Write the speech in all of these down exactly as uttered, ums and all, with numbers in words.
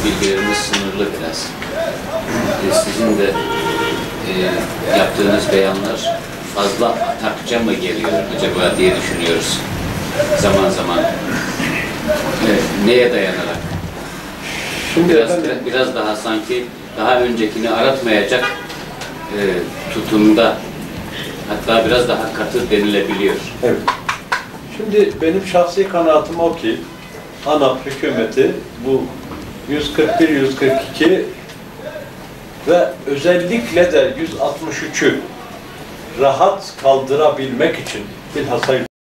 bilgilerimiz sınırlı biraz. E, sizin de e, yaptığınız beyanlar fazla atakça mı geliyor acaba diye düşünüyoruz zaman zaman. E, neye dayanarak? Şimdi biraz, efendim, biraz daha sanki daha öncekini aratmayacak e, tutumda, hatta biraz daha katı denilebiliyor. Evet. Şimdi benim şahsi kanaatim o ki ANAP hükümeti bu yüz kırk bir yüz kırk iki ve özellikle de yüz altmış üçü rahat kaldırabilmek için bilhassa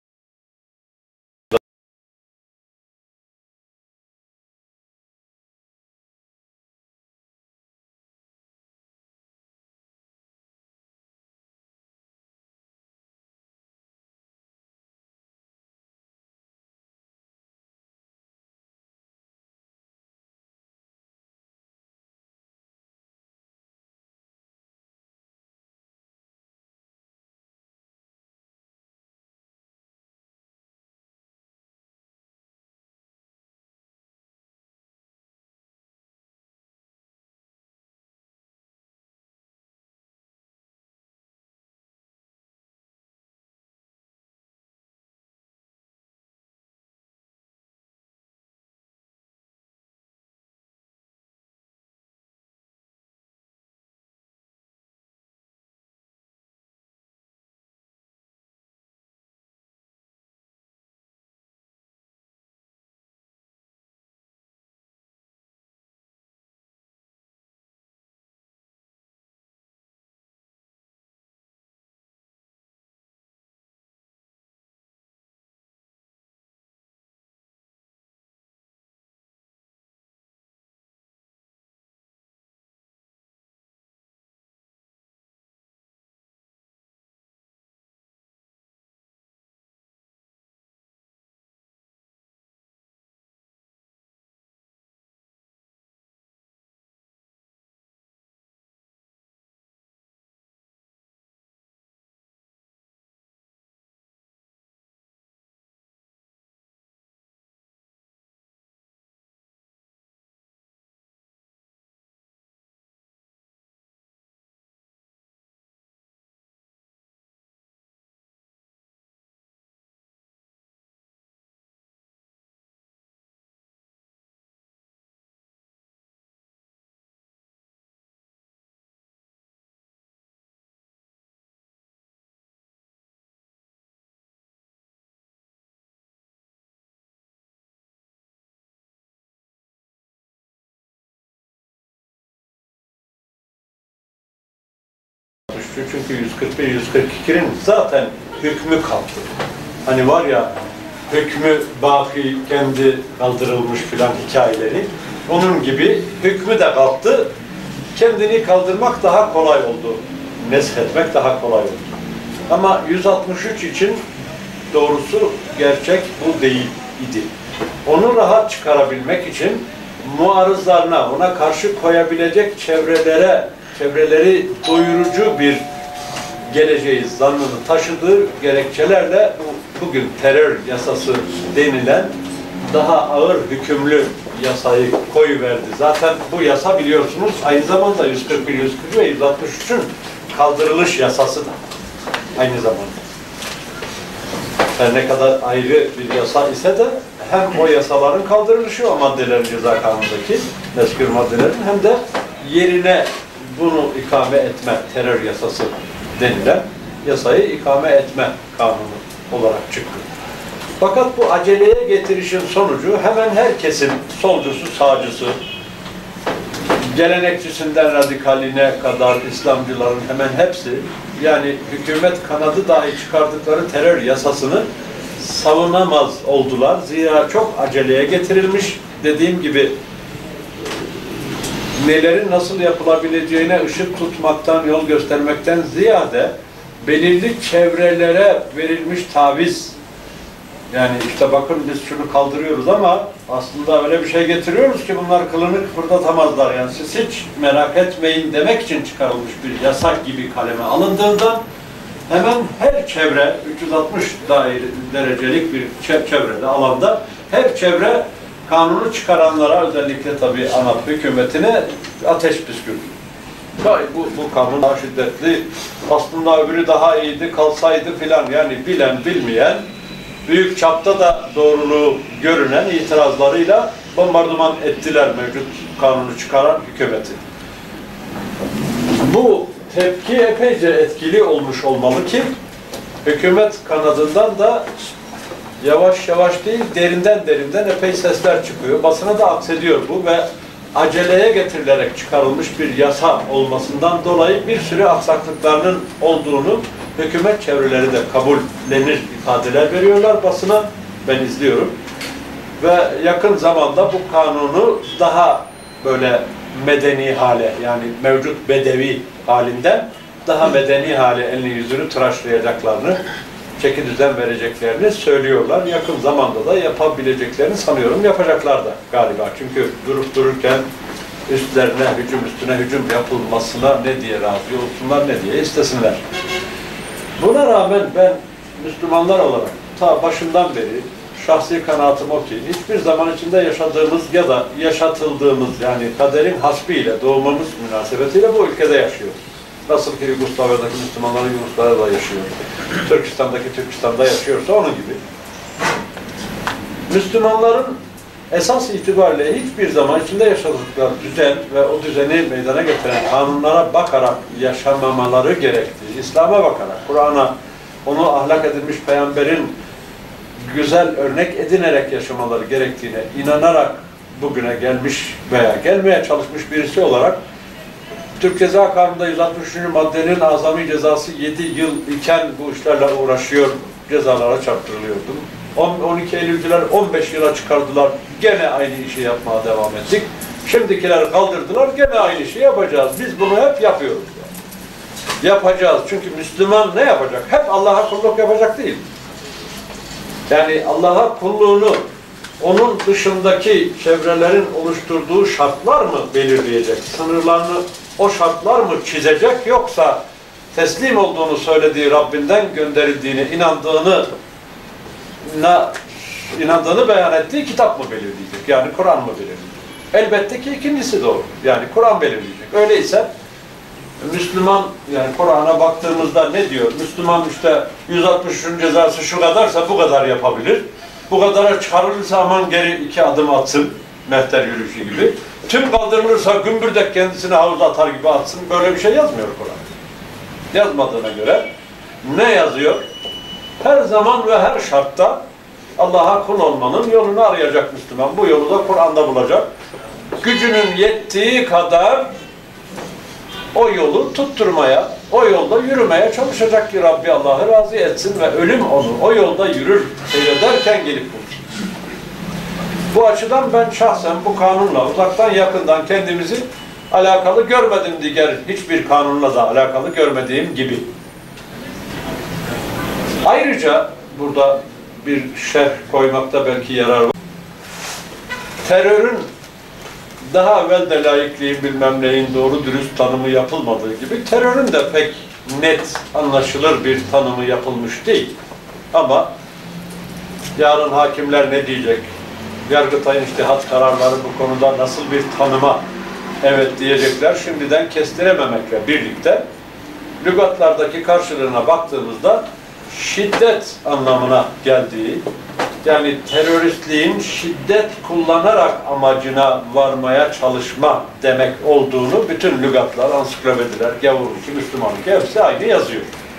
çünkü yüz kırk bir yüz kırk iki'nin zaten hükmü kalktı. Hani var ya hükmü baki kendi kaldırılmış filan hikayeleri. Onun gibi hükmü de kalktı. Kendini kaldırmak daha kolay oldu. Neshetmek daha kolay oldu. Ama yüz altmış üç için doğrusu gerçek bu değil idi. Onu rahat çıkarabilmek için muarızlarına, ona karşı koyabilecek çevrelere, çevreleri doyurucu bir geleceği zannını taşıdığı gerekçelerle bugün terör yasası denilen daha ağır hükümlü yasayı koyuverdi. Zaten bu yasa biliyorsunuz aynı zamanda yüz kırk bir yüz kırk ve yüz altmış üçün kaldırılış yasası da aynı zamanda. Her ne kadar ayrı bir yasa ise de hem o yasaların kaldırılışı, o maddelerin ceza kanunundaki mezkür maddelerin, hem de yerine bunu ikame etme, terör yasası denilen yasayı ikame etme kanunu olarak çıktı. Fakat bu aceleye getirişin sonucu hemen herkesin solcusu, sağcısı, gelenekçisinden radikaline kadar İslamcıların hemen hepsi, yani hükümet kanadı dahi çıkardıkları terör yasasını savunamaz oldular. Zira çok aceleye getirilmiş. Dediğim gibi nelerin nasıl yapılabileceğine ışık tutmaktan, yol göstermekten ziyade belirli çevrelere verilmiş taviz. Yani işte bakın biz şunu kaldırıyoruz ama aslında öyle bir şey getiriyoruz ki bunlar kılını kıpırdatamazlar. Yani siz hiç merak etmeyin demek için çıkarılmış bir yasak gibi kaleme alındığından hemen her çevre, üç yüz altmış daire derecelik bir çevrede, alanda her çevre kanunu çıkaranlara, özellikle tabii ANAP hükümetine ateş püskürdü. Bu, bu kanun daha şiddetli, aslında öbürü daha iyiydi, kalsaydı filan, yani bilen bilmeyen, büyük çapta da doğruluğu görünen itirazlarıyla bombardıman ettiler mevcut kanunu çıkaran hükümeti. Bu tepki epeyce etkili olmuş olmalı ki hükümet kanadından da yavaş yavaş değil, derinden derinden epey sesler çıkıyor. Basına da aksediyor bu ve aceleye getirilerek çıkarılmış bir yasa olmasından dolayı bir sürü aksaklıklarının olduğunu hükümet çevreleri de kabullenir ifadeler veriyorlar basına. Ben izliyorum. Ve yakın zamanda bu kanunu daha böyle medeni hale, yani mevcut bedevi halinden daha medeni hale elini yüzünü tıraşlayacaklarını, çeki düzen vereceklerini söylüyorlar. Yakın zamanda da yapabileceklerini sanıyorum, yapacaklar da galiba. Çünkü durup dururken üstlerine hücum üstüne hücum yapılmasına ne diye razı olsunlar, ne diye istesinler. Buna rağmen ben Müslümanlar olarak ta başından beri şahsi kanaatim o ki hiçbir zaman içinde yaşadığımız ya da yaşatıldığımız, yani kaderin hasbiyle doğmamız münasebetiyle bu ülkede yaşıyoruz. Nasıl ki Yugoslavya'daki Müslümanlar Yugoslavya'da yaşıyor, Türkistan'daki Türkistan'da yaşıyorsa onun gibi. Müslümanların esas itibariyle hiçbir zaman içinde yaşadıkları düzen ve o düzeni meydana getiren kanunlara bakarak yaşamamaları gerektiği, İslam'a bakarak, Kur'an'a, onu ahlak edilmiş peygamberin güzel örnek edinerek yaşamaları gerektiğine inanarak bugüne gelmiş veya gelmeye çalışmış birisi olarak Türk Ceza Kanunu'nda yüz altmış üçüncü maddenin azami cezası yedi yıl iken bu işlerle uğraşıyor, cezalara çarptırılıyordum. on iki Eylülcüler on beş yıla çıkardılar, gene aynı işi yapmaya devam ettik. Şimdikiler kaldırdılar, gene aynı işi yapacağız. Biz bunu hep yapıyoruz. Yani. Yapacağız. Çünkü Müslüman ne yapacak? Hep Allah'a kulluk yapacak değil. Yani Allah'a kulluğunu onun dışındaki çevrelerin oluşturduğu şartlar mı belirleyecek? Sınırlarını o şartlar mı çizecek? Yoksa teslim olduğunu söylediği Rabbinden gönderildiğine inandığını inandığını beyan ettiği kitap mı belirleyecek? Yani Kur'an mı belirleyecek? Elbette ki ikincisi doğru. Yani Kur'an belirleyecek. Öyleyse Müslüman, yani Kur'an'a baktığımızda ne diyor? Müslüman işte yüz altmış üçün cezası şu kadarsa bu kadar yapabilir. Bu kadara çıkarılırsa aman geri iki adım atsın. Mehter yürüyüşü gibi. Tüm kaldırılırsa gümbürdek kendisini havuza atar gibi atsın. Böyle bir şey yazmıyor Kur'an. Yazmadığına göre ne yazıyor? Her zaman ve her şartta Allah'a kul olmanın yolunu arayacak Müslüman. Bu yolu da Kur'an'da bulacak. Gücünün yettiği kadar o yolu tutturmaya, o yolda yürümeye çalışacak ki Rabbi Allah'ı razı etsin ve ölüm onu o yolda yürür seyrederken gelip bulur. Bu açıdan ben şahsen bu kanunla uzaktan yakından kendimizi alakalı görmedim diğer hiçbir kanunla da alakalı görmediğim gibi. Ayrıca burada bir şerh koymakta belki yarar var. Terörün daha evvel de laikliğin bilmem neyin doğru dürüst tanımı yapılmadığı gibi terörün de pek net anlaşılır bir tanımı yapılmış değil. Ama yarın hakimler ne diyecek? Yargıtay'ın içtihat kararları bu konuda nasıl bir tanıma evet diyecekler şimdiden kestirememekle birlikte lügatlardaki karşılığına baktığımızda şiddet anlamına geldiği, yani teröristliğin şiddet kullanarak amacına varmaya çalışma demek olduğunu bütün lügatlar, ansiklopediler, gavur iki, Müslümanlık hepsi aynı yazıyor.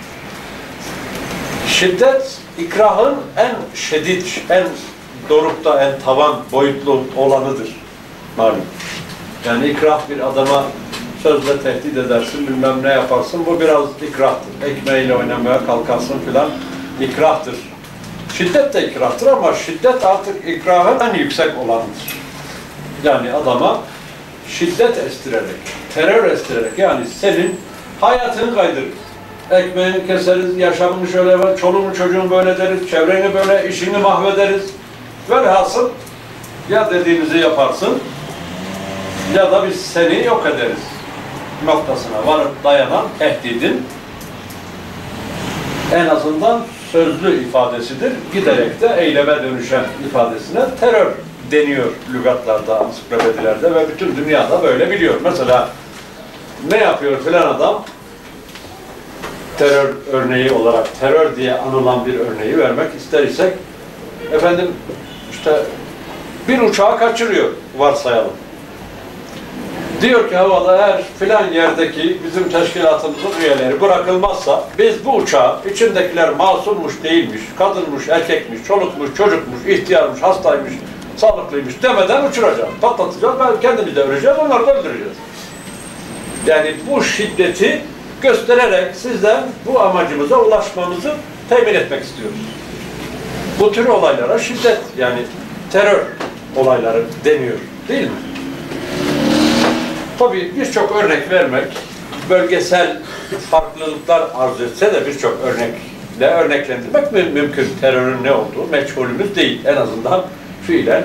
Şiddet, ikrahın en şedid, en dorukta, en tavan boyutlu olanıdır. Malum. Yani ikrah bir adama sözle tehdit edersin, bilmem ne yaparsın, bu biraz ikrahtır. Ekmeğiyle oynamaya kalkarsın filan, ikrahtır. Şiddet de ikrahtır ama şiddet artık ikrahın en yüksek olanıdır. Yani adama şiddet estirerek, terör estirerek, yani senin hayatını kaydırır. Ekmeğini keseriz, yaşamını şöyle ver, çoluğunu çocuğunu böyle deriz, çevreni böyle, işini mahvederiz. Velhasıl ya dediğimizi yaparsın ya da biz seni yok ederiz noktasına varıp dayanan tehdidin en azından sözlü ifadesidir. Giderek de eyleme dönüşen ifadesine terör deniyor lügatlarda, ansiklopedilerde ve bütün dünyada böyle biliyor. Mesela ne yapıyor filan adam? Terör örneği olarak, terör diye anılan bir örneği vermek ister isek, efendim işte bir uçağı kaçırıyor varsayalım. Diyor ki havada eğer filan yerdeki bizim teşkilatımızın üyeleri bırakılmazsa biz bu uçağı içindekiler masummuş değilmiş, kadınmış, erkekmiş, çolukmuş, çocukmuş, ihtiyarmış, hastaymış, sağlıklıymış demeden uçuracağız, patlatacağız, ben kendimiz de öleceğiz, onları da öldüreceğiz. Yani bu şiddeti göstererek sizden bu amacımıza ulaşmamızı temin etmek istiyoruz. Bu tür olaylara şiddet, yani terör olayları deniyor, değil mi? Tabii birçok örnek vermek, bölgesel farklılıklar arz etse de birçok örnekle örneklendirmek mü mümkün. Terörün ne olduğu meçhulümüz değil. En azından fiilen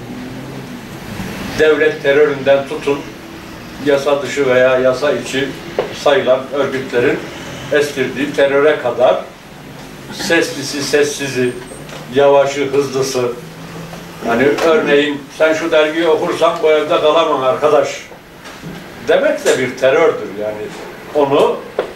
devlet teröründen tutun, yasa dışı veya yasa içi sayılan örgütlerin estirdiği teröre kadar seslisi, sessizi, yavaşı, hızlısı, yani örneğin sen şu dergiyi okursan bu evde kalamam arkadaş demek de bir terördür. Yani onu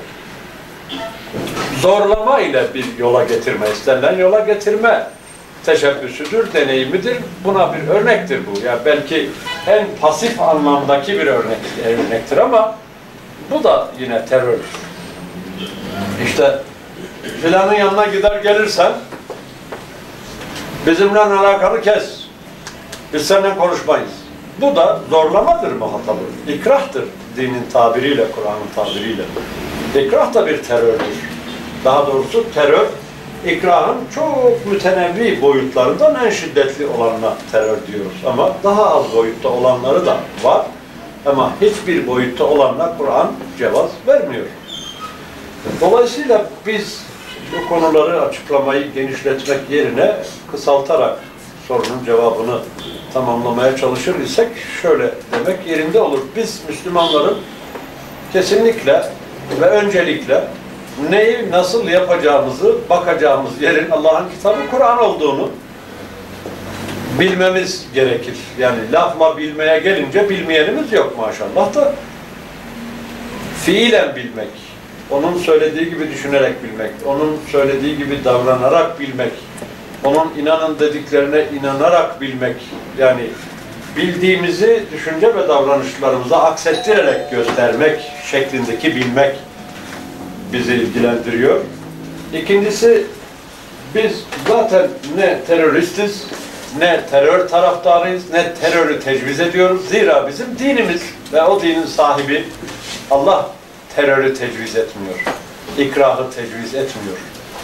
zorlama ile bir yola getirme, istenilen yola getirme teşebbüsüdür, deneyimidir. Buna bir örnektir bu. Yani belki en pasif anlamdaki bir örnek, örnektir ama bu da yine terördür. İşte filanın yanına gider gelirsen bizimle alakalı kes. Biz seninle konuşmayız. Bu da zorlamadır muhatabı. İkrahtır dinin tabiriyle, Kur'an'ın tabiriyle. İkrah da bir terördür. Daha doğrusu terör, ikrahın çok mütenevvi boyutlarından en şiddetli olanına terör diyoruz. Ama daha az boyutta olanları da var. Ama hiçbir boyutta olanla Kur'an cevaz vermiyor. Dolayısıyla biz bu konuları açıklamayı genişletmek yerine kısaltarak sorunun cevabını tamamlamaya çalışır isek şöyle demek yerinde olur. Biz Müslümanların kesinlikle ve öncelikle neyi nasıl yapacağımızı, bakacağımız yerin Allah'ın kitabı Kur'an olduğunu bilmemiz gerekir. Yani lafla bilmeye gelince bilmeyenimiz yok maşallah da fiilen bilmek, onun söylediği gibi düşünerek bilmek, onun söylediği gibi davranarak bilmek, onun inanın dediklerine inanarak bilmek, yani bildiğimizi düşünce ve davranışlarımıza aksettirerek göstermek şeklindeki bilmek bizi ilgilendiriyor. İkincisi, biz zaten ne teröristiz, ne terör taraftarıyız, ne terörü tecviz ediyoruz. Zira bizim dinimiz ve o dinin sahibi Allah terörü tecviz etmiyor. İkrahı tecviz etmiyor.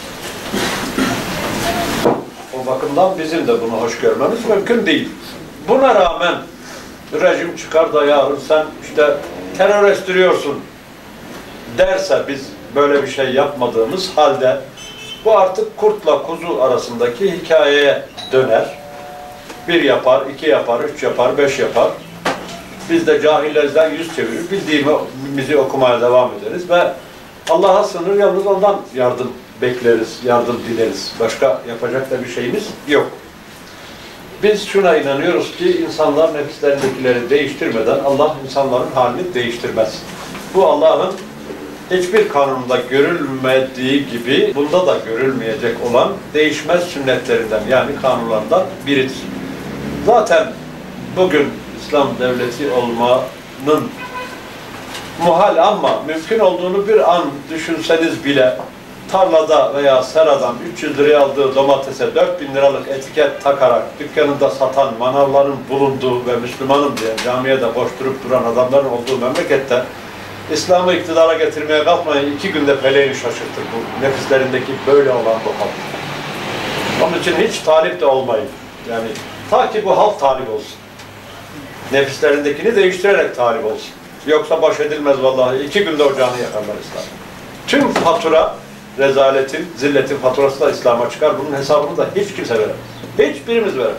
O bakımdan bizim de bunu hoş görmemiz mümkün değil. Buna rağmen rejim çıkar da yarın sen işte terör estiriyorsun derse biz böyle bir şey yapmadığımız halde bu artık kurtla kuzu arasındaki hikayeye döner. Bir yapar, iki yapar, üç yapar, beş yapar. Biz de cahillerden yüz çevirir, bildiğimizi okumaya devam ederiz ve Allah'a sığınır, yalnız ondan yardım bekleriz, yardım dileriz. Başka yapacak da bir şeyimiz yok. Biz şuna inanıyoruz ki insanlar nefislerindekileri değiştirmeden Allah insanların halini değiştirmez. Bu Allah'ın hiçbir kanunda görülmediği gibi bunda da görülmeyecek olan değişmez sünnetlerinden, yani kanunlardan biridir. Zaten bugün İslam devleti olmanın muhal ama mümkün olduğunu bir an düşünseniz bile tarlada veya seradan üç yüz liraya aldığı domatese dört bin liralık etiket takarak dükkanında satan manavların bulunduğu ve Müslümanım diye camiye de boş durup duran adamların olduğu memlekette İslam'ı iktidara getirmeye kalkmayın, iki günde feleğini şaşırtır bu nefislerindeki böyle olan bu halk. Onun için hiç talip de olmayın. Yani ta ki bu halk talip olsun. Nefislerindekini değiştirerek talip olsun. Yoksa baş edilmez vallahi. İki günde ocağını yakarlar İslam. Tüm fatura, rezaletin, zilletin faturası da İslam'a çıkar. Bunun hesabını da hiç kimse veremez. Hiçbirimiz veremez.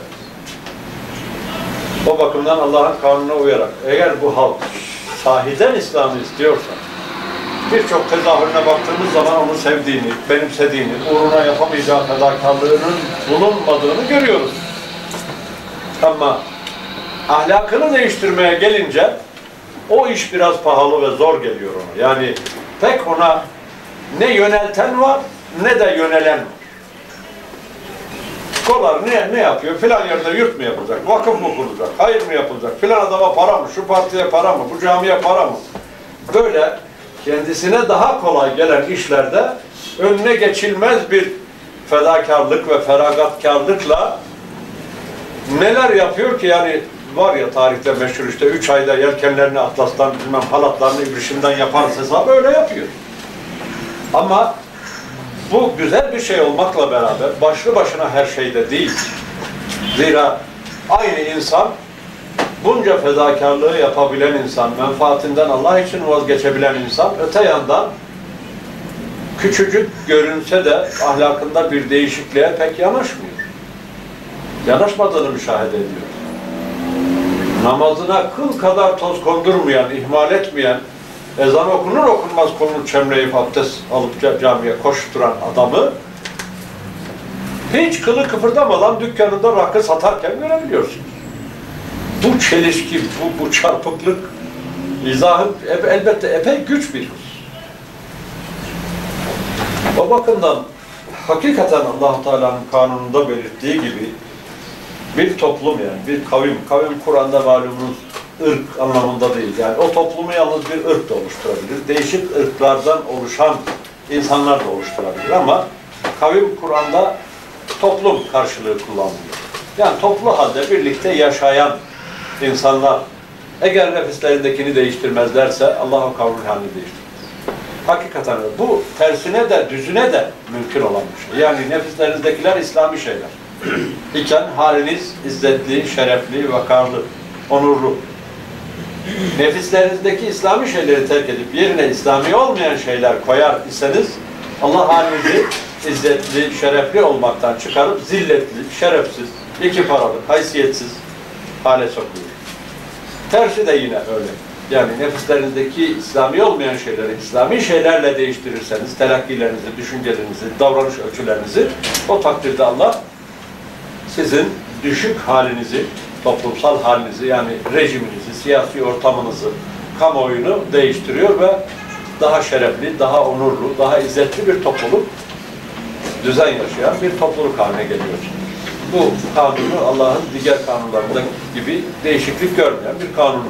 O bakımdan Allah'ın kanununa uyarak, eğer bu halk sahiden İslam'ı istiyorsa, birçok tezahürüne baktığımız zaman onu sevdiğini, benimsediğini, uğruna yapamayacağı fedakarlığının bulunmadığını görüyoruz. Ama ahlakını değiştirmeye gelince o iş biraz pahalı ve zor geliyor ona. Yani pek ona ne yönelten var ne de yönelen var. Kolar ne, ne yapıyor? Filan yerde yurt mu yapılacak? Vakıf mı kurulacak? Hayır mı yapılacak? Filan adama para mı? Şu partiye para mı? Bu camiye para mı? Böyle kendisine daha kolay gelen işlerde önüne geçilmez bir fedakarlık ve feragatkarlıkla neler yapıyor ki yani var ya tarihte meşhur işte üç ayda yelkenlerini atlastan bilmem halatlarını ibrişimden yaparız hesabı öyle yapıyor. Ama bu güzel bir şey olmakla beraber başlı başına her şeyde değil. Zira aynı insan bunca fedakarlığı yapabilen insan, menfaatinden Allah için vazgeçebilen insan, öte yandan küçücük görünse de ahlakında bir değişikliğe pek yanaşmıyor. Yanaşmadığını müşahede ediyor. Namazına kıl kadar toz kondurmayan, ihmal etmeyen, ezan okunur okunmaz kolunu çemleyip abdest alıp camiye koşturan adamı hiç kılı kıpırdamadan dükkanında rakı satarken görebiliyorsunuz. Bu çelişki, bu, bu çarpıklık izahı elbette epey güç bir hus. O bakımdan hakikaten Allah-u Teala'nın kanununda belirttiği gibi bir toplum yani bir kavim, kavim Kur'an'da malumunuz ırk anlamında değil. Yani o toplumu yalnız bir ırk da oluşturabilir. Değişik ırklardan oluşan insanlar da oluşturabilir ama kavim Kur'an'da toplum karşılığı kullanılıyor. Yani toplu halde birlikte yaşayan insanlar eğer nefislerindekini değiştirmezlerse Allah o kavmin halini değiştirir. Hakikaten öyle. Bu tersine de düzüne de mümkün olan bir şey. Yani nefislerinizdekiler İslami şeyler. İken haliniz izzetli, şerefli, vakarlı, onurlu. Nefislerinizdeki İslami şeyleri terk edip yerine İslami olmayan şeyler koyar iseniz Allah halinizi izzetli, şerefli olmaktan çıkarıp zilletli, şerefsiz, iki paralık, haysiyetsiz hale sokuyor. Tersi de yine öyle. Yani nefislerinizdeki İslami olmayan şeyleri İslami şeylerle değiştirirseniz telakkilerinizi, düşüncelerinizi, davranış ölçülerinizi o takdirde Allah sizin düşük halinizi, toplumsal halinizi yani rejiminizi, siyasi ortamınızı, kamuoyunu değiştiriyor ve daha şerefli, daha onurlu, daha izzetli bir topluluk, düzen yaşayan bir topluluk haline geliyor. Bu kanunu Allah'ın diğer kanunlarında gibi değişiklik görmeyen bir kanunu.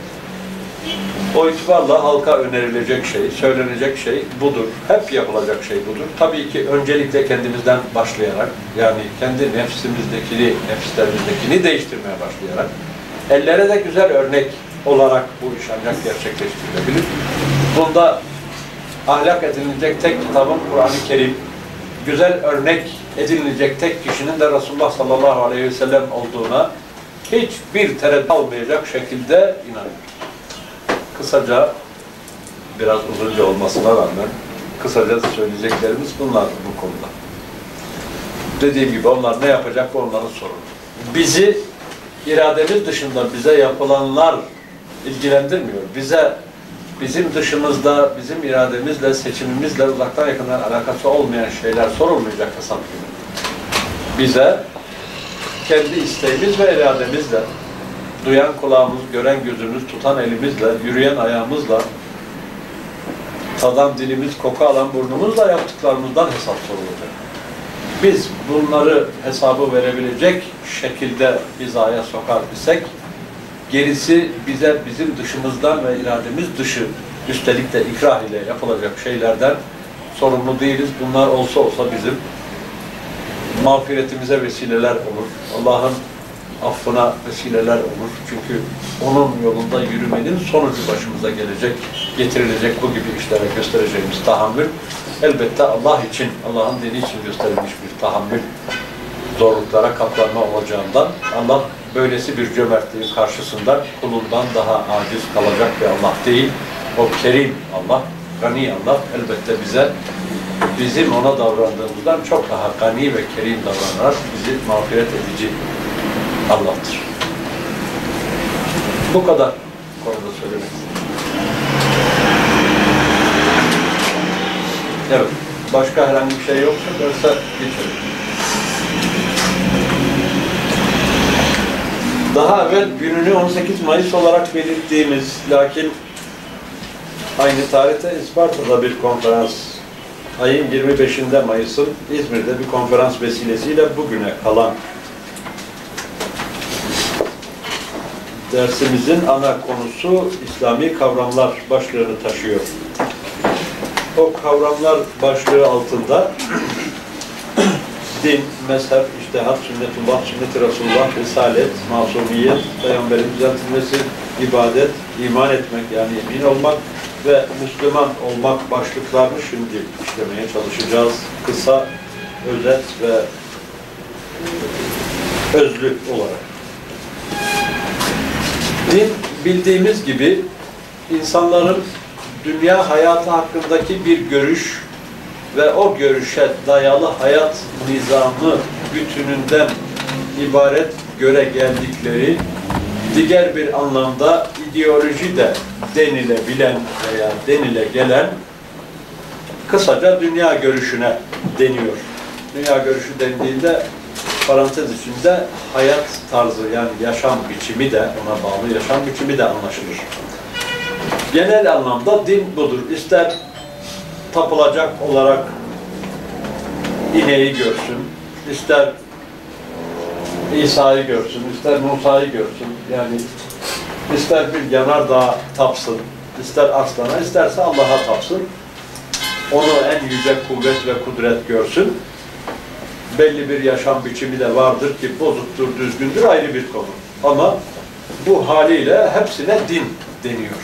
O itibarla halka önerilecek şey, söylenecek şey budur. Hep yapılacak şey budur. Tabii ki öncelikle kendimizden başlayarak, yani kendi nefsimizdekini, nefislerimizdekini değiştirmeye başlayarak, ellere de güzel örnek olarak bu iş ancak gerçekleştirilebilir. Bunda ahlak edinilecek tek kitabın Kur'an-ı Kerim, güzel örnek edinilecek tek kişinin de Resulullah sallallahu aleyhi ve sellem olduğuna hiçbir tereddüt olmayacak şekilde inanıyorum. Kısaca, biraz uzunca olmasına rağmen kısaca söyleyeceklerimiz bunlar bu konuda. Dediğim gibi onlar ne yapacak bu onların sorunu. Bizi irademiz dışında bize yapılanlar ilgilendirmiyor. Bize bizim dışımızda, bizim irademizle, seçimimizle uzaktan yakından alakası olmayan şeyler sorulmayacak hesap gibi. Bize kendi isteğimiz ve irademizle, duyan kulağımız, gören gözümüz, tutan elimizle, yürüyen ayağımızla, tadan dilimiz, koku alan burnumuzla yaptıklarımızdan hesap sorulacak. Biz bunları hesabı verebilecek şekilde hizaya sokar isek, gerisi bize bizim dışımızdan ve irademiz dışı, üstelik de ikrah ile yapılacak şeylerden sorumlu değiliz. Bunlar olsa olsa bizim mağfiretimize vesileler olur. Allah'ın affına vesileler olur. Çünkü onun yolunda yürümenin sonucu başımıza gelecek, getirilecek bu gibi işlere göstereceğimiz tahammül elbette Allah için, Allah'ın dini için gösterilmiş bir tahammül, zorluklara katlanma olacağından Allah böylesi bir cömertliğin karşısında kulundan daha aciz kalacak bir Allah değil. O kerim Allah, gani Allah elbette bize bizim ona davrandığımızdan çok daha gani ve kerim davranarak bizi mağfiret edici Allah'tır. Bu kadar konuda söylemek istedim. Evet. Başka herhangi bir şey yoksa derse geçelim. Daha evvel gününü on sekiz Mayıs olarak belirttiğimiz, lakin aynı tarihte İsparta'da bir konferans, ayın yirmi beşinde Mayıs'ın İzmir'de bir konferans vesilesiyle bugüne kalan dersimizin ana konusu İslami kavramlar başlığını taşıyor. O kavramlar başlığı altında din, mezhep, içtihat, sünnetullah, sünnet-i Resulullah, risalet, masumiyet, peygamberin düzeltilmesi, ibadet, iman etmek yani emin olmak ve Müslüman olmak başlıklarını şimdi işlemeye çalışacağız. Kısa, özet ve özlü olarak. Din bildiğimiz gibi insanların dünya hayatı hakkındaki bir görüş ve o görüşe dayalı hayat nizamı bütününden ibaret göre geldikleri, diğer bir anlamda ideoloji de denilebilen veya denile gelen kısaca dünya görüşüne deniyor. Dünya görüşü dendiğinde parantez içinde hayat tarzı yani yaşam biçimi de ona bağlı yaşam biçimi de anlaşılır. Genel anlamda din budur. İster tapılacak olarak ineği görsün, ister İsa'yı görsün, ister Musa'yı görsün, yani ister bir yanardağ tapsın, ister aslana, isterse Allah'a tapsın, onu en yüce kuvvet ve kudret görsün. Belli bir yaşam biçimi de vardır ki bozuktur, düzgündür ayrı bir konu. Ama bu haliyle hepsine din deniyor.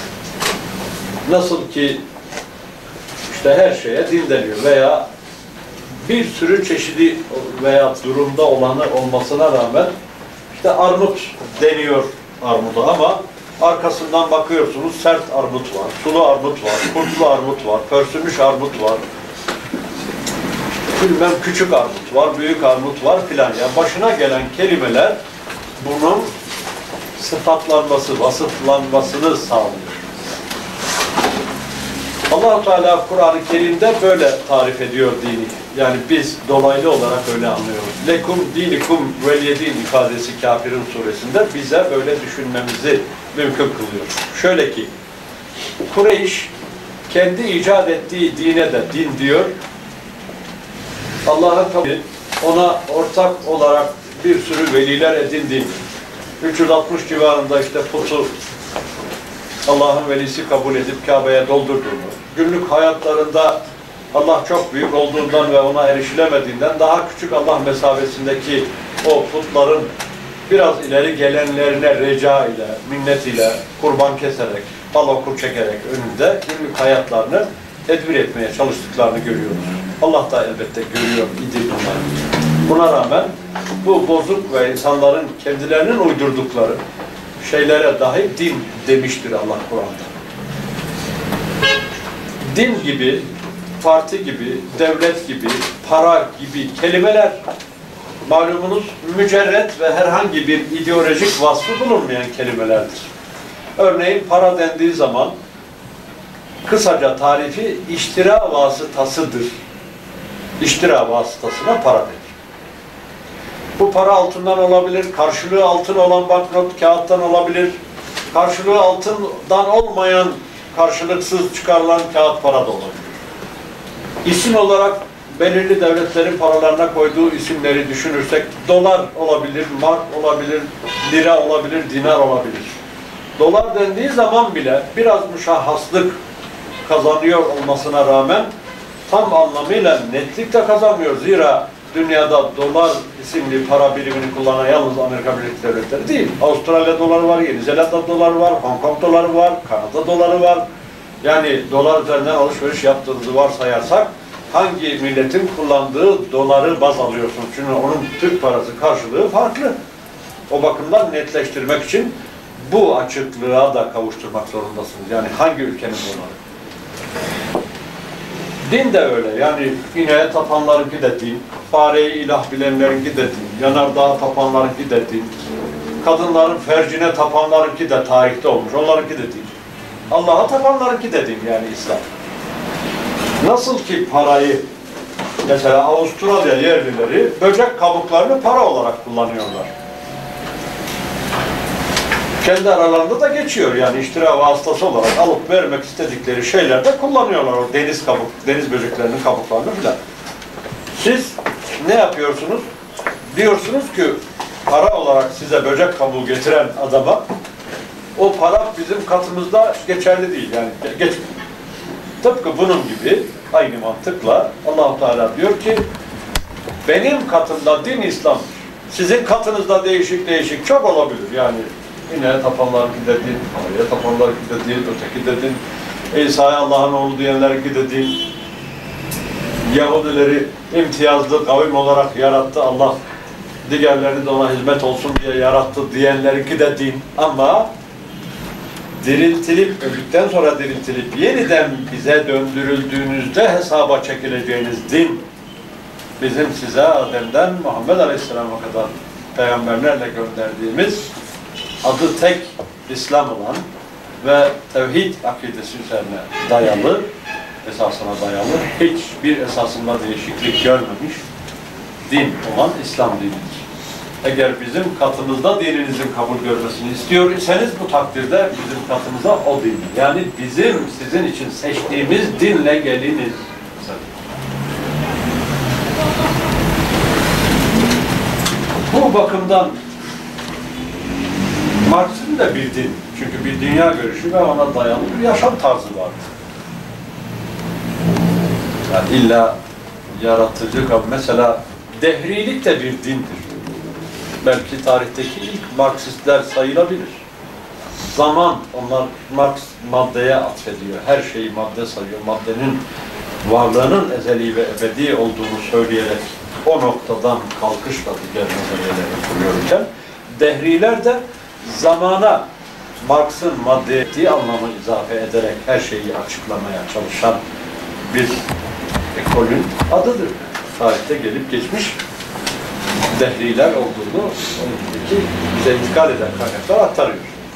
Nasıl ki işte her şeye din deniyor veya bir sürü çeşidi veya durumda olanı olmasına rağmen işte armut deniyor armuda ama arkasından bakıyorsunuz sert armut var, sulu armut var, kurtlu armut var, pörsümüş armut var, bilmem küçük armut var, büyük armut var filan. Yani başına gelen kelimeler bunun sıfatlanması, vasıflanmasını sağlıyor. Allah-u Teala Kur'an-ı Kerim'de böyle tarif ediyor dini. Yani biz dolaylı olarak öyle anlıyoruz. Lekum dinikum veliyedin ifadesi Kafirun suresinde bize böyle düşünmemizi mümkün kılıyor. Şöyle ki, Kureyş kendi icat ettiği dine de din diyor. Allah'ın kabul ona ortak olarak bir sürü veliler edindi. üç yüz altmış civarında işte putu Allah'ın velisi kabul edip Kabe'ye doldurduğunu, günlük hayatlarında Allah çok büyük olduğundan ve ona erişilemediğinden daha küçük Allah mesafesindeki o putların biraz ileri gelenlerine reca ile, minnet ile, kurban keserek, bal okur çekerek önünde günlük hayatlarını tedbir etmeye çalıştıklarını görüyoruz. Allah da elbette görüyor idi bunları. Buna rağmen bu bozuk ve insanların kendilerinin uydurdukları şeylere dahi din demiştir Allah Kur'an'da. Din gibi, parti gibi, devlet gibi, para gibi kelimeler malumunuz mücerret ve herhangi bir ideolojik vasfı bulunmayan kelimelerdir. Örneğin para dendiği zaman kısaca tarifi iştira vasıtasıdır. İştira vasıtasına para denir. Bu para altından olabilir, karşılığı altın olan banknot kağıttan olabilir, karşılığı altından olmayan karşılıksız çıkarılan kağıt para da olabilir. İsim olarak belirli devletlerin paralarına koyduğu isimleri düşünürsek dolar olabilir, mark olabilir, lira olabilir, dinar olabilir. Dolar dendiği zaman bile biraz müşahhaslık kazanıyor olmasına rağmen tam anlamıyla netlik de kazanmıyor. Zira dünyada dolar isimli para birimini kullanan yalnız Amerika Birleşik Devletleri değil. Avustralya doları var, Yeni Zelanda doları var, Hong Kong doları var, Kanada doları var. Yani dolar üzerinden alışveriş yaptığınızı varsayarsak hangi milletin kullandığı doları baz alıyorsunuz. Çünkü onun Türk parası karşılığı farklı. O bakımdan netleştirmek için bu açıklığa da kavuşturmak zorundasınız. Yani hangi ülkenin doları? Din de öyle. Yani ineğe tapanlarınki de din, fareyi ilah bilenlerinki de din, yanardağa tapanlarınki de din, kadınların fercine tapanlarınki de tarihte olmuş, onlarınki de din. Allah'a tapanlarınki de din yani İslam. Nasıl ki parayı, mesela Avustralya yerlileri böcek kabuklarını para olarak kullanıyorlar. kendi aralarında da geçiyor. Yani iştira vasıtası olarak alıp vermek istedikleri şeylerde kullanıyorlar. O deniz kabuk, deniz böceklerinin kabuklarını filan. Siz ne yapıyorsunuz? Diyorsunuz ki para olarak size böcek kabuğu getiren adama o para bizim katımızda geçerli değil. Yani geçmiyor. Tıpkı bunun gibi aynı mantıkla Allah-u Teala diyor ki benim katımda din İslam'dır. Sizin katınızda değişik değişik çok olabilir. Yani yine tapanlarınki de din, Tanrı'ya tapanlarınki de din, öteki de din, İsa'ya Allah'ın oğlu diyenlerinki de din. Yahudileri imtiyazlı kavim olarak yarattı Allah. Diğerlerini de ona hizmet olsun diye yarattı diyenlerinki de din. Ama diriltilip, öldükten sonra diriltilip yeniden bize döndürüldüğünüzde hesaba çekileceğiniz din bizim size Adem'den Muhammed Aleyhisselam'a kadar peygamberlerle gönderdiğimiz adı tek İslam olan ve tevhid akidesi üzerine dayalı, esasına dayalı, hiçbir esasında değişiklik görmemiş din olan İslam dinidir. Eğer bizim katımızda dininizin kabul görmesini istiyor iseniz bu takdirde bizim katımıza o din. Yani bizim sizin için seçtiğimiz dinle geliniz. Bu bakımdan Marks'ın da bir din. Çünkü bir dünya görüşü ve ona dayalı bir yaşam tarzı vardı. Yani illa yaratıcı, mesela dehrilik de bir dindir. Belki tarihteki ilk Marksistler sayılabilir. Zaman, onlar Marx maddeye atfediyor. Her şeyi madde sayıyor. Maddenin varlığının ezeli ve ebedi olduğunu söyleyerek o noktadan kalkışla diğer meseleleri kuruyorken dehriler de zamana Marx'ın madde ettiği anlamı izafe ederek her şeyi açıklamaya çalışan bir ekolün adıdır. Tarihte gelip geçmiş dehriler olduğunu önceki bize intikal eden kaynaklar aktarıyor.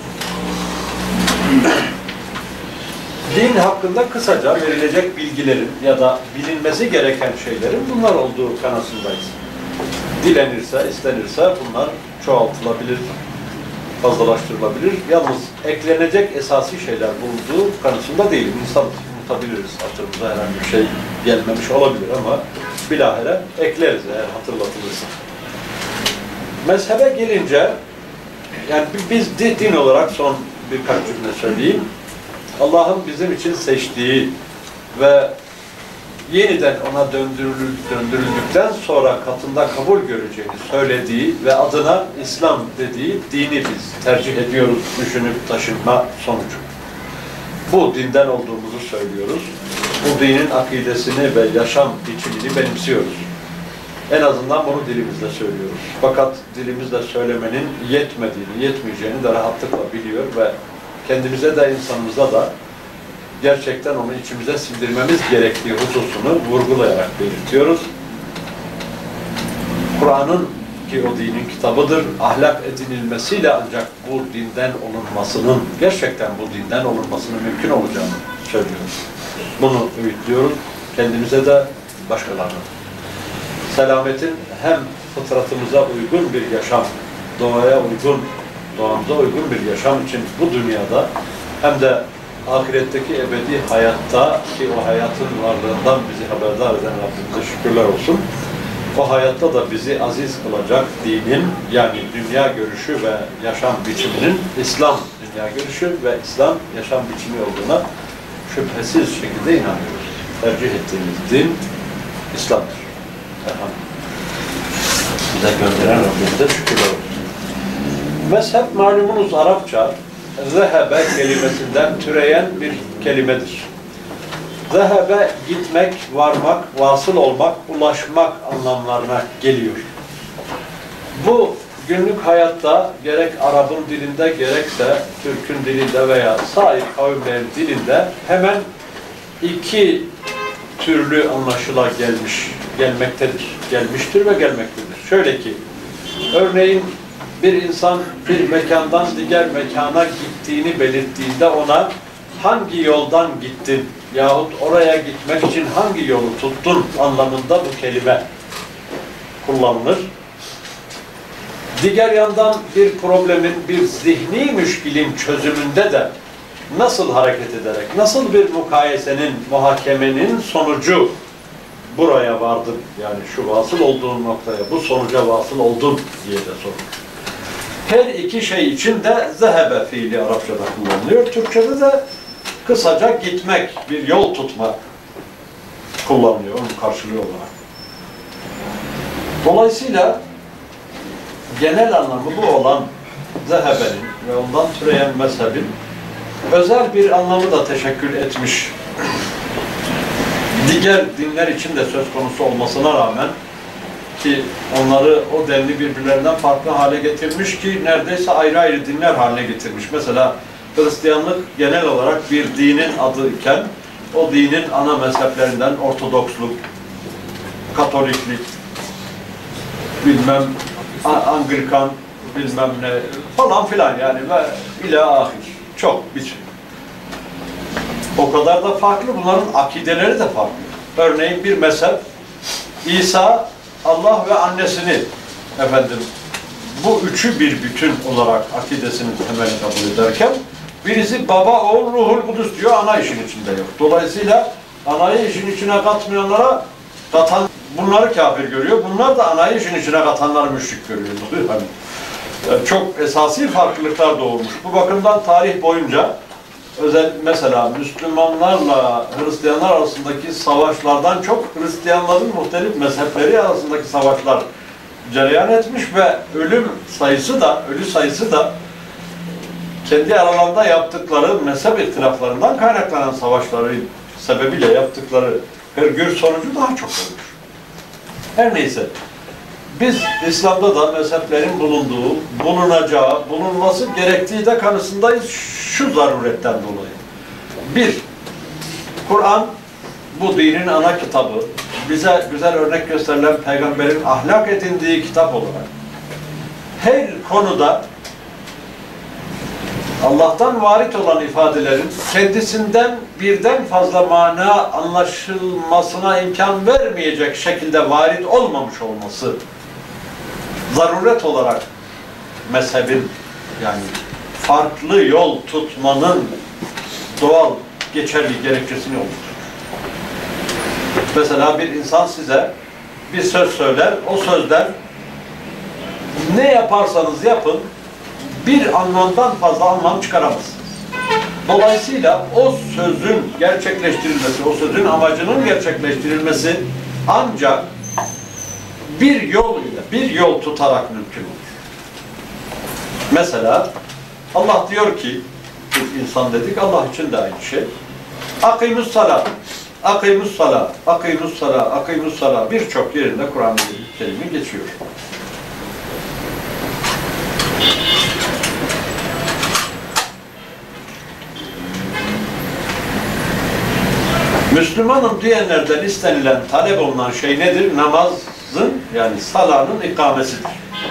Din hakkında kısaca verilecek bilgilerin ya da bilinmesi gereken şeylerin bunlar olduğu kanısındayız. Dilenirse, istenirse bunlar çoğaltılabilir, fazlalaştırılabilir. Yalnız eklenecek esasi şeyler bulunduğu kanısında değil. İnsan unutabiliriz, hatırımıza herhangi bir şey gelmemiş olabilir ama bilahare ekleriz eğer hatırlatılırsa. Mezhebe gelince, yani biz din olarak son birkaç cümle söyleyeyim. Allah'ın bizim için seçtiği ve yeniden ona döndürüldükten sonra katında kabul göreceğini söylediği ve adına İslam dediği dini biz tercih ediyoruz, düşünüp taşınma sonucu. Bu dinden olduğumuzu söylüyoruz. Bu dinin akidesini ve yaşam biçimini benimsiyoruz. En azından bunu dilimizle söylüyoruz. Fakat dilimizle söylemenin yetmediğini, yetmeyeceğini de rahatlıkla biliyor ve kendimize de insanımıza da gerçekten onu içimize sindirmemiz gerektiği hususunu vurgulayarak belirtiyoruz. Kur'an'ın ki o dinin kitabıdır, ahlak edinilmesiyle ancak bu dinden olunmasının, gerçekten bu dinden olunmasının mümkün olacağını söylüyoruz. Bunu öğütlüyoruz kendimize de başkalarına. Selametin hem fıtratımıza uygun bir yaşam, doğaya uygun, doğamıza uygun bir yaşam için bu dünyada hem de ahiretteki ebedi hayatta ki o hayatın varlığından bizi haberdar eden Rabbimize şükürler olsun. O hayatta da bizi aziz kılacak dinin, yani dünya görüşü ve yaşam biçiminin İslam dünya görüşü ve İslam yaşam biçimi olduğuna şüphesiz şekilde inanıyoruz. Tercih ettiğimiz din İslam'dır. Bize gönderen Rabbimize şükürler olsun. Mezhep malumunuz Arapça zehebe kelimesinden türeyen bir kelimedir. Zehebe gitmek, varmak, vasıl olmak, ulaşmak anlamlarına geliyor. Bu günlük hayatta gerek Arap'ın dilinde gerekse Türk'ün dilinde veya sair kavimlerin dilinde hemen iki türlü anlaşıla gelmiş, gelmektedir. Gelmiştir ve gelmektedir. Şöyle ki, örneğin bir insan bir mekandan diğer mekana gittiğini belirttiğinde ona hangi yoldan gittin yahut oraya gitmek için hangi yolu tuttun anlamında bu kelime kullanılır. Diğer yandan bir problemin, bir zihni müşkilin çözümünde de nasıl hareket ederek, nasıl bir mukayesenin, muhakemenin sonucu buraya vardın, yani şu vasıl olduğun noktaya, bu sonuca vasıl oldun diye de sormuş. Her iki şey için de zehebe fiili Arapçada kullanılıyor. Türkçede de kısaca gitmek, bir yol tutmak kullanılıyor, onun karşılığı olarak. Dolayısıyla genel anlamı bu olan zehebenin ve ondan türeyen mezhebin özel bir anlamı da teşekkül etmiş. Diğer dinler için de söz konusu olmasına rağmen ki onları o denli birbirlerinden farklı hale getirmiş ki neredeyse ayrı ayrı dinler haline getirmiş. Mesela Hristiyanlık genel olarak bir dinin adı iken o dinin ana mezheplerinden Ortodoksluk, Katoliklik, bilmem Anglikan, bilmem ne falan filan yani ve ila ahir. Çok bir şey. O kadar da farklı. Bunların akideleri de farklı. Örneğin bir mezhep İsa, Allah ve annesini efendim bu üçü bir bütün olarak akidesinin temelini kabul ederken birisi baba, oğul, ruhul kudüs diyor, ana işin içinde yok. Dolayısıyla anayı işin içine katmayanlara katan bunları kafir görüyor. Bunlar da anayı işin içine katanları müşrik görüyor. Yani çok esasi farklılıklar doğurmuş. Bu bakımdan tarih boyunca özel mesela Müslümanlarla Hristiyanlar arasındaki savaşlardan çok Hristiyanların muhtelif mezhepleri arasındaki savaşlar cereyan etmiş ve ölüm sayısı da, ölü sayısı da kendi aralarında yaptıkları mezhep ihtilaflarından kaynaklanan savaşları sebebiyle yaptıkları hırgür sonucu daha çok olmuş. Her neyse, biz İslam'da da mezheplerin bulunduğu, bulunacağı, bulunması gerektiği de kanısındayız şu zaruretten dolayı. Bir, Kur'an bu dinin ana kitabı, bize güzel örnek gösterilen peygamberin ahlak edindiği kitap olarak her konuda Allah'tan varit olan ifadelerin kendisinden birden fazla mana anlaşılmasına imkan vermeyecek şekilde varit olmamış olması zaruret olarak mezhebin yani farklı yol tutmanın doğal geçerli gerekçesini oluşturur. Mesela bir insan size bir söz söyler, o sözden ne yaparsanız yapın bir anlamdan fazla anlam çıkaramazsınız. Dolayısıyla o sözün gerçekleştirilmesi, o sözün amacının gerçekleştirilmesi ancak bir yol ile, bir yol tutarak mümkün olur. Mesela Allah diyor ki, insan dedik, Allah için de aynı şey. Akimus salat, akimus salat, akimus salat, akimus salat birçok yerinde Kur'an-ı Kerim'in geçiyor. Müslümanım diyenlerden istenilen, talep olunan şey nedir? Namazın, yani salanın ikamesidir.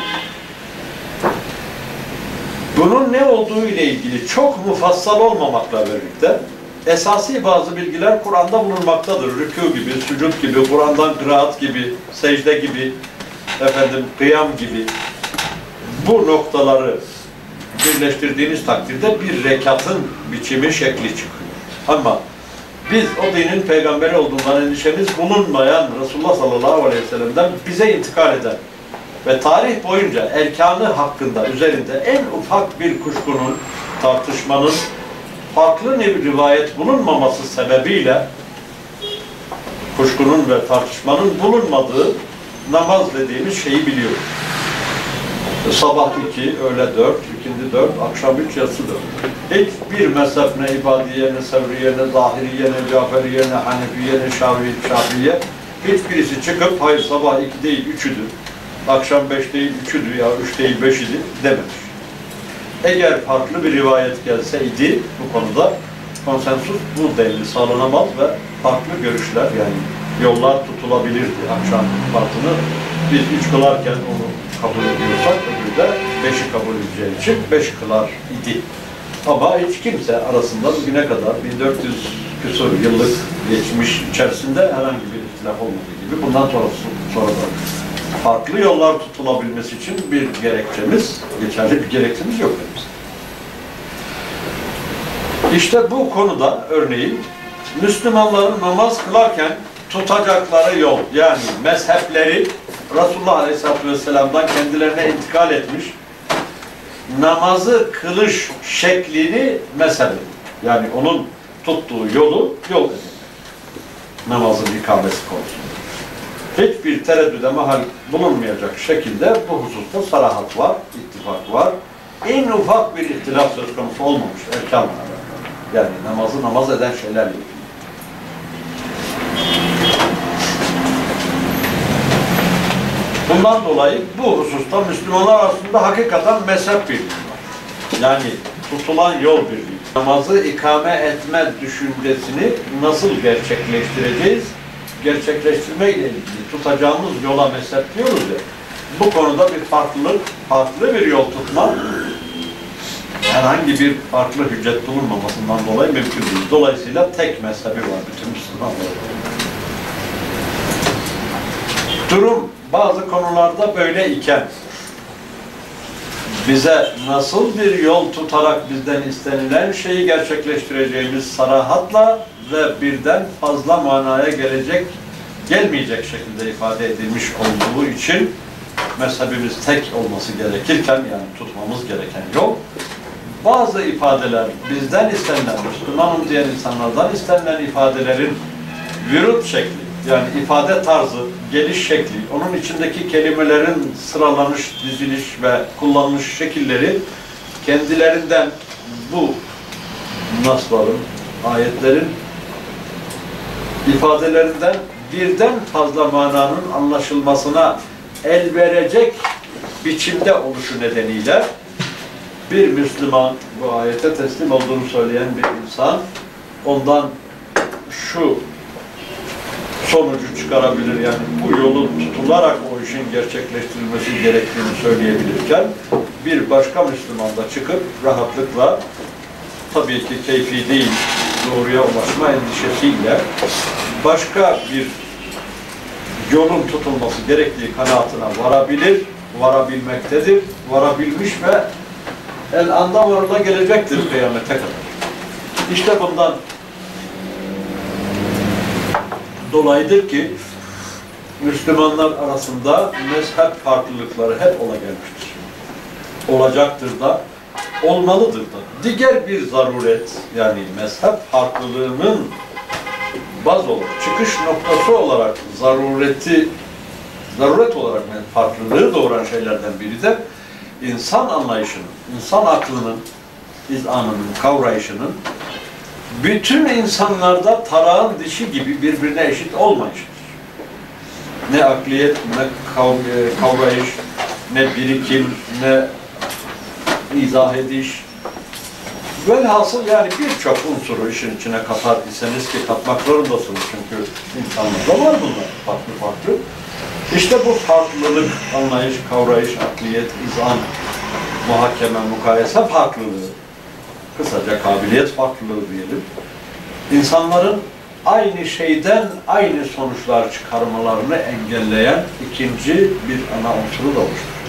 Bunun ne olduğu ile ilgili çok mufassal olmamakla birlikte esasi bazı bilgiler Kur'an'da bulunmaktadır. Rükû gibi, sücud gibi, Kur'an'dan kıraat gibi, secde gibi, efendim kıyam gibi bu noktaları birleştirdiğiniz takdirde bir rekatın biçimi, şekli çıkıyor. Ama biz o dinin peygamberi olduğundan endişemiz bulunmayan Resulullah sallallahu aleyhi ve sellem'den bize intikal eden ve tarih boyunca erkanı hakkında üzerinde en ufak bir kuşkunun, tartışmanın, farklı bir rivayet bulunmaması sebebiyle kuşkunun ve tartışmanın bulunmadığı namaz dediğimiz şeyi biliyoruz. Sabah iki, öğle dört, ikindi dört, akşam üç, yatsı dört. Hiçbir mezhep ne İbadiye, ne Sevriye, ne Zahiriye, ne Caferiye, ne Hanefiye, ne Şafiye, Şafiye hiçbirisi çıkıp hayır sabah iki değil üçüdür, akşam beş değil üçüdür ya üç değil beşidir dememiş. Eğer farklı bir rivayet gelseydi bu konuda konsensus bu delili sağlanamaz ve farklı görüşler yani yollar tutulabilirdi. Akşam partını biz üç kılarken onu kabul ediyorsak öbürü de beşi kabul edeceği için beş kılar idi. Ama hiç kimse arasında bugüne kadar bin dört yüz küsur yıllık geçmiş içerisinde herhangi bir ihtilaf olmadığı gibi bundan sonrası sonradan farklı yollar tutulabilmesi için bir gerekçemiz, geçerli bir gerekçemiz yok elimizde. İşte bu konuda örneğin Müslümanların namaz kılarken tutacakları yol, yani mezhepleri Resulullah Aleyhisselatü Vesselam'dan kendilerine intikal etmiş namazı kılış şeklini mezhebi, yani onun tuttuğu yolu yol edin. Namazın ikamesi konusunda. Hiçbir tereddüde mahal bulunmayacak şekilde bu hususta sarahat var, ittifak var. En ufak bir ihtilaf söz konusu olmamış erkanla. Yani namazı namaz eden şeylerle ilgili. Bundan dolayı bu hususta Müslümanlar arasında hakikaten mezhep birliği var. Yani tutulan yol birliği. Namazı ikame etme düşüncesini nasıl gerçekleştireceğiz? Gerçekleştirme ile ilgili tutacağımız yola mezhep diyoruz ya. Bu konuda bir farklılık, farklı bir yol tutma herhangi bir farklı hüccet bulunmamasından dolayı mümkün değil. Dolayısıyla tek mezhebi var bütün Müslümanların. Durum bazı konularda böyle iken bize nasıl bir yol tutarak bizden istenilen şeyi gerçekleştireceğimiz sarahatla ve birden fazla manaya gelecek, gelmeyecek şekilde ifade edilmiş olduğu için mezhebimiz tek olması gerekirken, yani tutmamız gereken yol, bazı ifadeler bizden istenilen, Müslümanım diyen insanlardan istenilen ifadelerin vürut şekli, yani ifade tarzı, geliş şekli, onun içindeki kelimelerin sıralanış, diziliş ve kullanılmış şekilleri kendilerinden bu nasların, ayetlerin ifadelerinden birden fazla mananın anlaşılmasına el verecek biçimde oluşu nedeniyle bir Müslüman, bu ayete teslim olduğunu söyleyen bir insan, ondan şu sonucu çıkarabilir, yani bu yolun tutularak o işin gerçekleştirilmesi gerektiğini söyleyebilirken bir başka Müslüman da çıkıp rahatlıkla, tabii ki keyfi değil, doğruya ulaşma endişesiyle başka bir yolun tutulması gerektiği kanaatine varabilir, varabilmektedir, varabilmiş ve el anda varına gelecektir kıyamete kadar. İşte bundan dolayıdır ki Müslümanlar arasında mezhep farklılıkları hep ola gelmiştir. Olacaktır da, olmalıdır da. Diğer bir zaruret, yani mezhep farklılığının baz olarak, çıkış noktası olarak zarureti, zaruret olarak yani farklılığı doğuran şeylerden biri de insan anlayışının, insan aklının, izanının, kavrayışının bütün insanlarda tarağın dişi gibi birbirine eşit olmayışıdır. Ne akliyet, ne kavrayış, ne birikim, ne izah ediş. Velhasıl yani birçok unsuru işin içine katar iseniz ki katmak zorundasınız çünkü insanlarda var bunlar farklı farklı. İşte bu farklılık, anlayış, kavrayış, akliyet, izan, muhakeme, mukayese farklılığı, kısaca kabiliyet farklılığı diyelim, İnsanların aynı şeyden aynı sonuçlar çıkarmalarını engelleyen ikinci bir ana unsuru da oluşturur.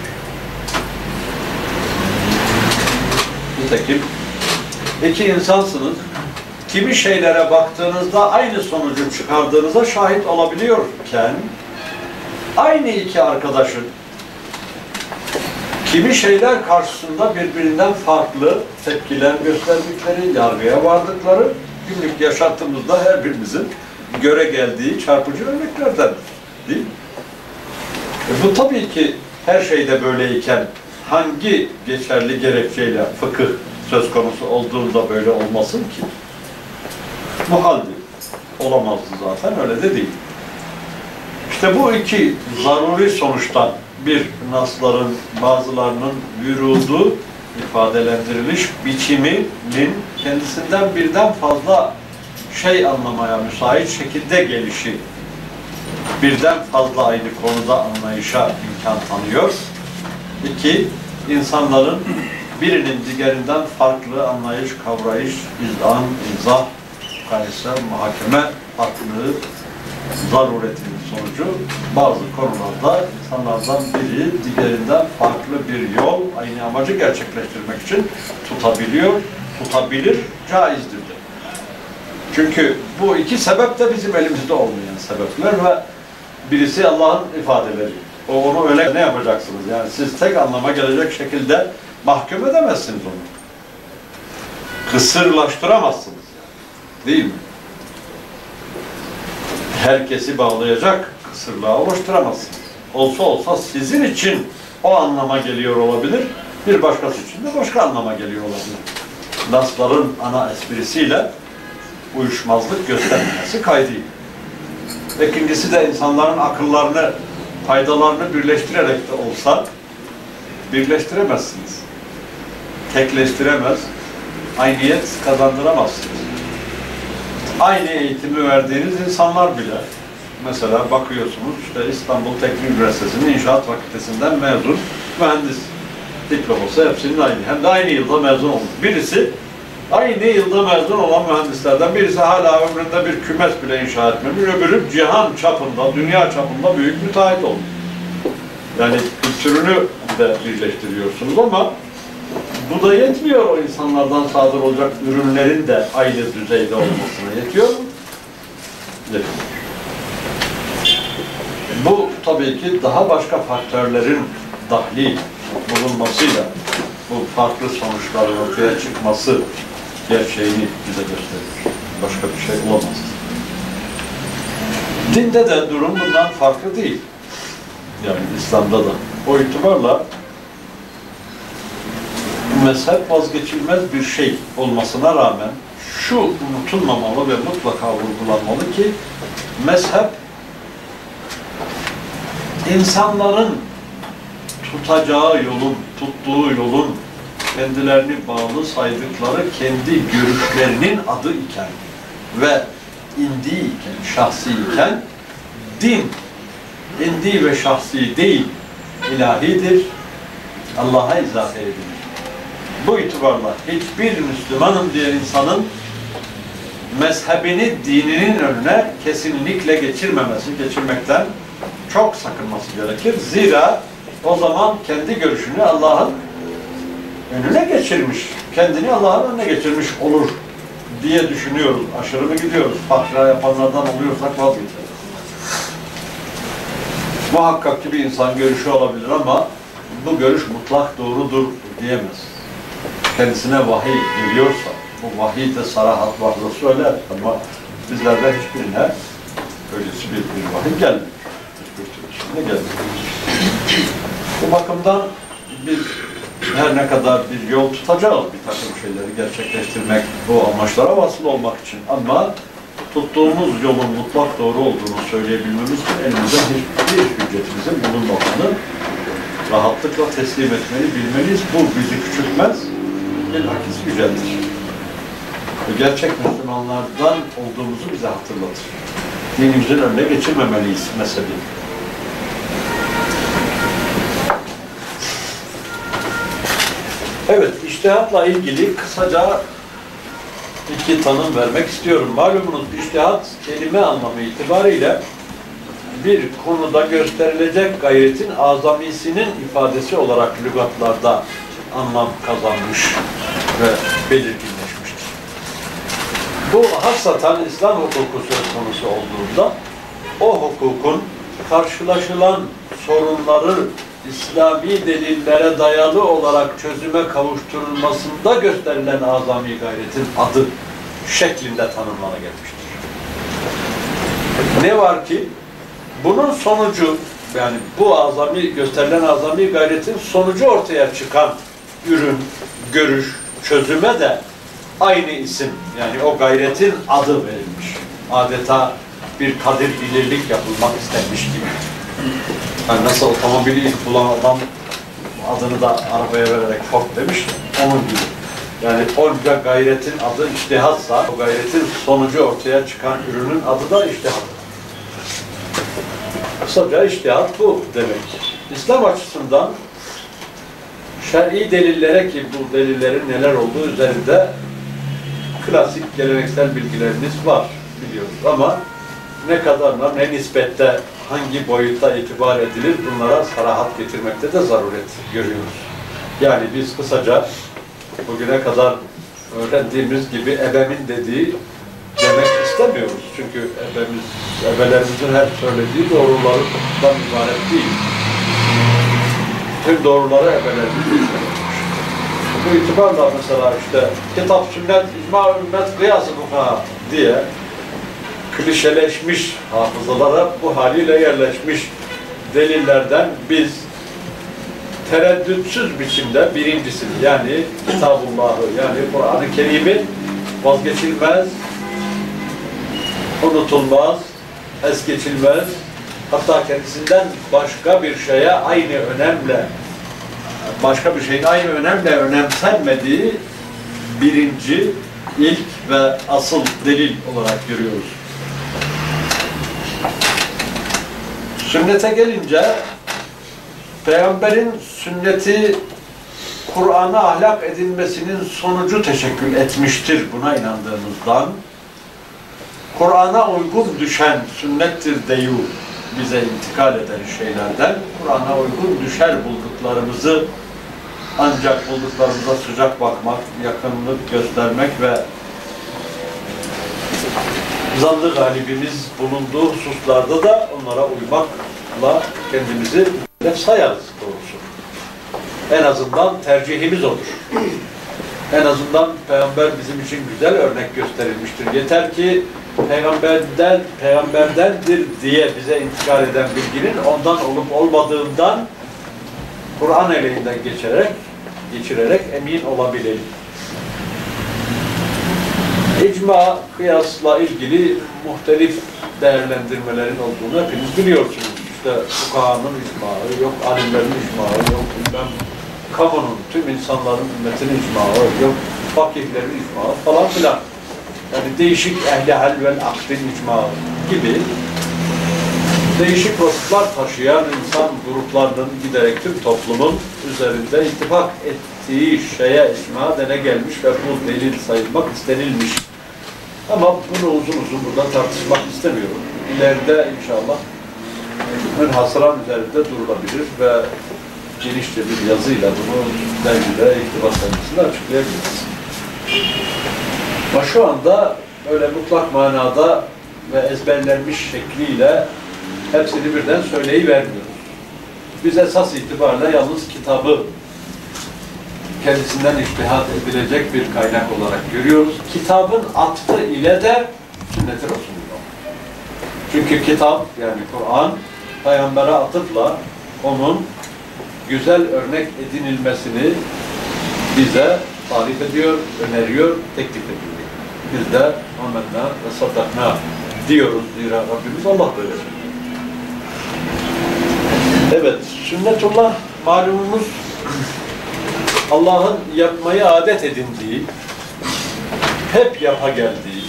Nitekim iki insansınız, kimi şeylere baktığınızda aynı sonucu çıkardığınıza şahit olabiliyorken, aynı iki arkadaşın kimi şeyler karşısında birbirinden farklı tepkiler gösterdikleri, yargıya vardıkları günlük yaşantımızda her birimizin göre geldiği çarpıcı örneklerden değil mi? E bu tabii ki her şeyde böyleyken hangi geçerli gerekçeyle fıkıh söz konusu olduğunda böyle olmasın ki? Muhaldir. Olamazdı zaten, öyle de değil. İşte bu iki zaruri sonuçtan bir nasların bazılarının vürudu, ifadelendiriliş biçiminin kendisinden birden fazla şey anlamaya müsait şekilde gelişi, birden fazla aynı konuda anlayışa imkan tanıyor. İki, insanların birinin diğerinden farklı anlayış, kavrayış, izan, izah, mukayese, muhakeme farklılığı zaruretini sonucu bazı konularda insanlardan biri diğerinden farklı bir yol, aynı amacı gerçekleştirmek için tutabiliyor, tutabilir, caizdir de. Çünkü bu iki sebep de bizim elimizde olmayan sebepler ve birisi Allah'ın ifadeleri. O onu öyle ne yapacaksınız? Yani siz tek anlama gelecek şekilde mahkum edemezsiniz onu. Kısırlaştıramazsınız. Değil mi? Herkesi bağlayacak kısırlığa oluşturamazsınız. Olsa olsa sizin için o anlama geliyor olabilir, bir başkası için de başka anlama geliyor olabilir. Nasların ana esprisiyle uyuşmazlık göstermesi kaydıyla. İkincisi de insanların akıllarını, faydalarını birleştirerek de olsa birleştiremezsiniz. Tekleştiremez, ayniyet kazandıramazsınız. Aynı eğitimi verdiğiniz insanlar bile, mesela bakıyorsunuz, işte İstanbul Teknik Üniversitesi'nin İnşaat Fakültesinden mezun mühendis diploması hepsinin aynı. Hem de aynı yılda mezun olmuş. Birisi, aynı yılda mezun olan mühendislerden birisi hala ömründe bir kümes bile inşa etmemiş, öbürü cihan çapında, dünya çapında büyük müteahhit olmuş. Yani kültürünü de birleştiriyorsunuz ama bu da yetmiyor, o insanlardan sadır olacak ürünlerin de aynı düzeyde olmasına yetiyor mu? Yetmiyor. Bu tabii ki daha başka faktörlerin dahli bulunmasıyla bu farklı sonuçların ortaya çıkması gerçeğini bize gösterir. Başka bir şey olamaz. Dinde de durum bundan farklı değil. Yani İslam'da da. O itibarla mezhep vazgeçilmez bir şey olmasına rağmen şu unutulmamalı ve mutlaka vurgulanmalı ki mezhep insanların tutacağı yolun, tuttuğu yolun kendilerini bağlı saydıkları kendi görüşlerinin adı iken ve indi iken, şahsi iken din indi ve şahsi değil, ilahidir, Allah'a izafe edilir. Bu itibarla hiçbir Müslümanım diye insanın mezhebini dininin önüne kesinlikle geçirmemesi, geçirmekten çok sakınması gerekir. Zira o zaman kendi görüşünü Allah'ın önüne geçirmiş, kendini Allah'ın önüne geçirmiş olur diye düşünüyoruz. Aşırı mı gidiyoruz? Fahra yapanlardan oluyorsak vazgeçelim. Muhakkak ki bir insan görüşü olabilir ama bu görüş mutlak doğrudur diyemez. Kendisine vahiy geliyorsa, bu vahiy de sarahat varsa söyler ama bizlerden hiçbirine öylesi bir, bir vahiy gelmiyor. Hiçbir türlü gelmiyor. Bu bakımdan biz her ne kadar bir yol tutacağız bir takım şeyleri gerçekleştirmek, bu amaçlara vasıl olmak için ama tuttuğumuz yolun mutlak doğru olduğunu söyleyebilmemiz için elimizde hiçbir hüccetimizin bulunmadığını rahatlıkla teslim etmeli, bilmeliyiz. Bu bizi küçültmez, bilakis yüceltir. Gerçek Müslümanlardan olduğumuzu bize hatırlatır. Dinimizin önüne geçirmemeliyiz mezhebi. Evet, içtihatla ilgili kısaca iki tanım vermek istiyorum. Malumunuz içtihat kelime anlamı itibariyle bir konuda gösterilecek gayretin azamisinin ifadesi olarak lügatlarda anlam kazanmış ve belirginleşmiştir. Bu hassatan İslam hukuku söz konusu olduğunda o hukukun karşılaşılan sorunları İslami delillere dayalı olarak çözüme kavuşturulmasında gösterilen azami gayretin adı şeklinde tanımlana gelmiştir. Ne var ki bunun sonucu, yani bu azami gösterilen azami gayretin sonucu ortaya çıkan ürün, görüş, çözüme de aynı isim, yani o gayretin adı verilmiş. Adeta bir kadir bilirlik yapılmak istenmiş gibi. Yani nasıl otomobili ilk bulan adam adını da arabaya vererek Ford demiş, onun gibi. Yani onca gayretin adı içtihatsa, o gayretin sonucu ortaya çıkan ürünün adı da içtihat. Kısaca içtihat bu demek. İslam açısından şer'i delillere, ki bu delillerin neler olduğu üzerinde klasik geleneksel bilgileriniz var biliyoruz ama ne kadarla ne nispette hangi boyutta itibar edilir bunlara sarahat getirmekte de zaruret görüyoruz. Yani biz kısaca bugüne kadar öğrendiğimiz gibi ebemin dediği demek istemiyoruz. Çünkü ebemiz, ebelerimizin hep söylediği doğruları bundan ibaret değil. Tüm doğruları ebelerimiz söylemiş. Bu itibarla mesela işte kitap, sünnet, icma, ümmet, kıyas-ı fukaha diye klişeleşmiş hafızalara bu haliyle yerleşmiş delillerden biz tereddütsüz biçimde birincisini yani Kitabullah'ı yani Kur'an-ı Kerim'in vazgeçilmez, unutulmaz, es geçilmez, hatta kendisinden başka bir şeye aynı önemle, başka bir şeyin aynı önemle önemsenmediği birinci, ilk ve asıl delil olarak görüyoruz. Sünnete gelince, Peygamberin sünneti Kur'an'a ahlak edilmesinin sonucu teşekkül etmiştir buna inandığımızdan, Kur'an'a uygun düşen sünnettir deyu bize intikal eden şeylerden, Kur'an'a uygun düşer bulduklarımızı ancak bulduklarımıza sıcak bakmak, yakınlık göstermek ve zan-ı galibimiz bulunduğu hususlarda da onlara uymakla kendimizi sayarız doğrusu. En azından tercihimiz odur. En azından Peygamber bizim için güzel örnek gösterilmiştir. Yeter ki Peygamberden, Peygamberdendir diye bize intikal eden bilginin ondan olup olmadığından Kur'an eleğinden geçerek, geçirerek emin olabilelim. İcma, kıyasla ilgili muhtelif değerlendirmelerin olduğunu hepiniz biliyorsunuz. İşte fukahanın icmağı, yok alimlerin icmağı, yok bilmem kamunun, tüm insanların, ümmetin icmağı, yok fakihlerin icmağı falan filan. Yani değişik ehli hal vel akdin icmağı gibi değişik vasıflar taşıyan insan gruplarının giderek tüm toplumun üzerinde ittifak ettiği şeye icma dene gelmiş ve bu delil sayılmak istenilmiş. Ama bunu uzun uzun burada tartışmak istemiyorum. İleride inşallah münhasıran üzerinde durulabilir ve genişçe bir yazıyla bunu dergide, iktibas dergisinde açıklayabiliriz. Ama şu anda böyle mutlak manada ve ezberlenmiş şekliyle hepsini birden söyleyivermiyoruz. Biz esas itibariyle yalnız kitabı kendisinden içtihat edilecek bir kaynak olarak görüyoruz. Kitabın atfı ile de sünnet-i Resulullah. Çünkü kitap yani Kur'an Peygamber'e atıfla onun güzel örnek edinilmesini bize tarif ediyor, öneriyor, teklif ediyor. Biz de amenna ve sadakna diyoruz. Zira Rabbimiz Allah böyle söylüyor. Evet, sünnetullah malumumuz Allah'ın yapmayı adet edindiği, hep yapa geldiği,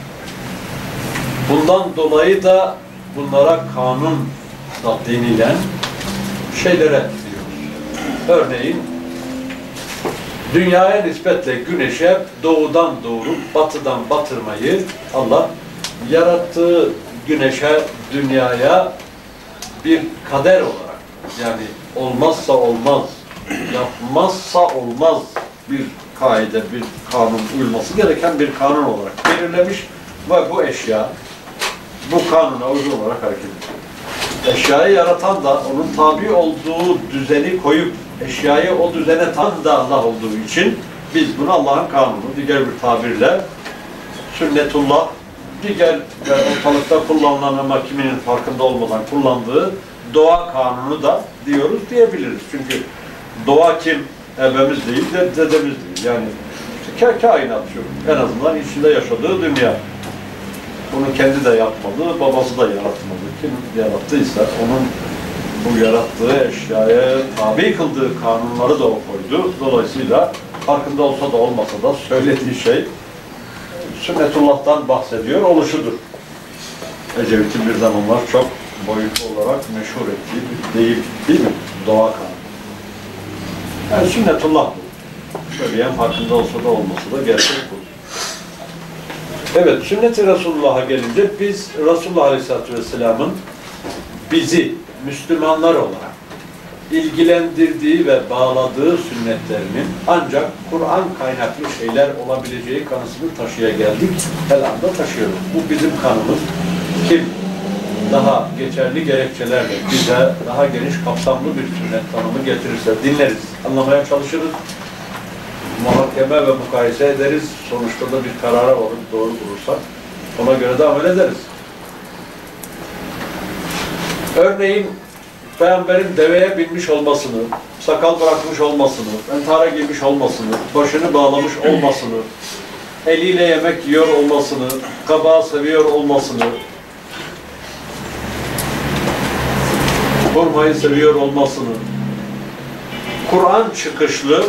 bundan dolayı da bunlara kanun da denilen şeylere diyoruz. Örneğin dünyaya nispetle güneşe doğudan doğurup batıdan batırmayı Allah yarattığı güneşe, dünyaya bir kader olarak yani olmazsa olmaz, yapmazsa olmaz bir kaide, bir kanun uyulması gereken bir kanun olarak belirlemiş ve bu eşya bu kanuna uygun olarak hareket ediyor. Eşyayı yaratan da onun tabi olduğu düzeni koyup eşyayı o düzene tam da Allah olduğu için biz bunu Allah'ın kanunu, diğer bir tabirle sünnetullah, diğer ve ortalıkta kullanılan ama kiminin farkında olmadan kullandığı doğa kanunu da diyoruz diyebiliriz. Çünkü doğa kim? Ebemiz değil, dedemiz değil. Yani işte ka kainat şu. En azından içinde yaşadığı dünya. Bunu kendi de yapmalı, babası da yaratmalı. Kim yarattıysa onun bu yarattığı eşyaya tabi kıldığı kanunları da o koydu. Dolayısıyla farkında olsa da olmasa da söylediği şey sünnetullah'tan bahsediyor oluşudur. Ecevit'in bir zamanlar çok boyutlu olarak meşhur ettiği bir deyim değil mi? Doğa kanunu. Yani sünnetullah bu. Söyleyen farkında olsa da olmasa da gerçek bu. Evet, sünnet-i Resulullah'a gelince biz Resulullah Aleyhisselatü Vesselam'ın bizi Müslümanlar olarak ilgilendirdiği ve bağladığı sünnetlerinin ancak Kur'an kaynaklı şeyler olabileceği kanısını taşıya geldik. Elhamda taşıyoruz. Bu bizim kanımız. Kim daha geçerli gerekçelerle bize daha geniş kapsamlı bir sünnet tanımı getirirse dinleriz, anlamaya çalışırız, muhakeme ve mukayese ederiz. Sonuçta da bir karara varır, doğru bulursak ona göre de amel ederiz. Örneğin Peygamberin deveye binmiş olmasını, sakal bırakmış olmasını, entara giymiş olmasını, başını bağlamış olmasını, eliyle yemek yiyor olmasını, kabağı seviyor olmasını, hurmayı seviyor olmasını, Kur'an çıkışlı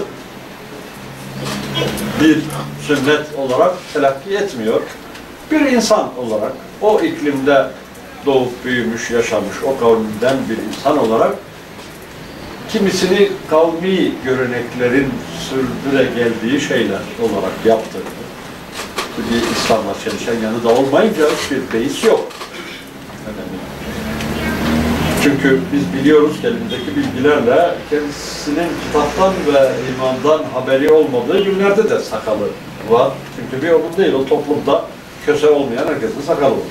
bir sünnet olarak telakki etmiyor. Bir insan olarak, o iklimde doğup büyümüş, yaşamış, o kavminden bir insan olarak kimisini kavmi göreneklerin sürdüre geldiği şeyler olarak yaptığını, bir İslam'la çelişen yanı da olmayınca bir beis yok. Önemli. Çünkü biz biliyoruz ki elimizdeki bilgilerle kendisinin kitaptan ve imandan haberi olmadığı günlerde de sakalı var. Çünkü bir onun değil, o toplumda köse olmayan herkesin sakalı var.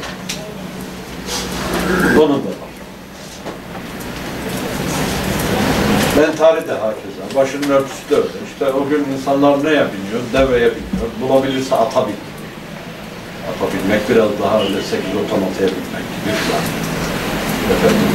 Onun da var. Mentari de hakeza. Başının örtüsü de öyle. İşte o gün insanlar neye biniyor? Deveye biniyor. Bulabilirse ata biniyor. Ata binmek biraz daha öyle sekiz otomatiğe binmek gibi falan. Efendim.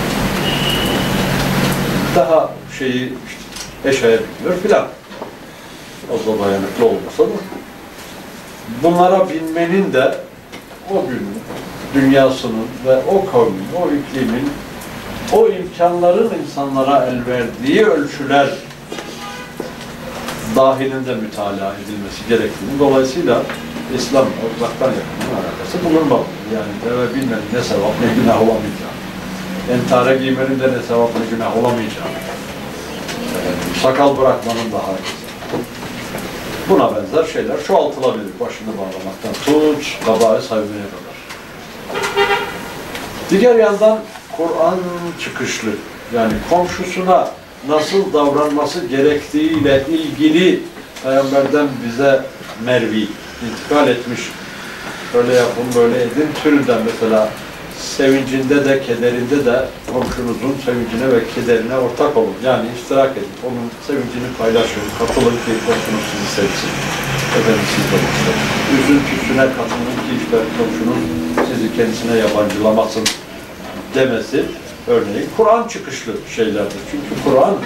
Daha şeyi işte, eşeğe biniyor filan. Az da dayanıklı olmasa da. Bunlara binmenin de o günün dünyasının ve o kavmin, o iklimin, o imkanların insanlara el verdiği ölçüler dahilinde mütalaa edilmesi gerektiğini, dolayısıyla İslam'la uzaktan yakının alakası bulunmalı. Yani deve binmenin ne sevap ne günah olamayacağı, entare giymenin de ne sevap ne günah olamayacağı, evet, sakal bırakmanın da hakeza. Buna benzer şeyler çoğaltılabilir. Başını bağlamaktan tut, kabağı saymaya kadar. Diğer yandan Kur'an çıkışlı, yani komşusuna nasıl davranması gerektiğiyle ilgili Peygamberden bize mervi, intikal etmiş, böyle yapın, böyle edin türünden mesela sevincinde de, kederinde de komşunuzun sevincine ve kederine ortak olun. Yani iştirak edin, onun sevincini paylaşın, katılın ki komşunuz sizi sevsin. Efendim siz de olsun. Üzüntüsüne katılın ki işte komşunuz sizi kendisine yabancılamasın demesi örneğin Kur'an çıkışlı şeylerdir. Çünkü Kur'an,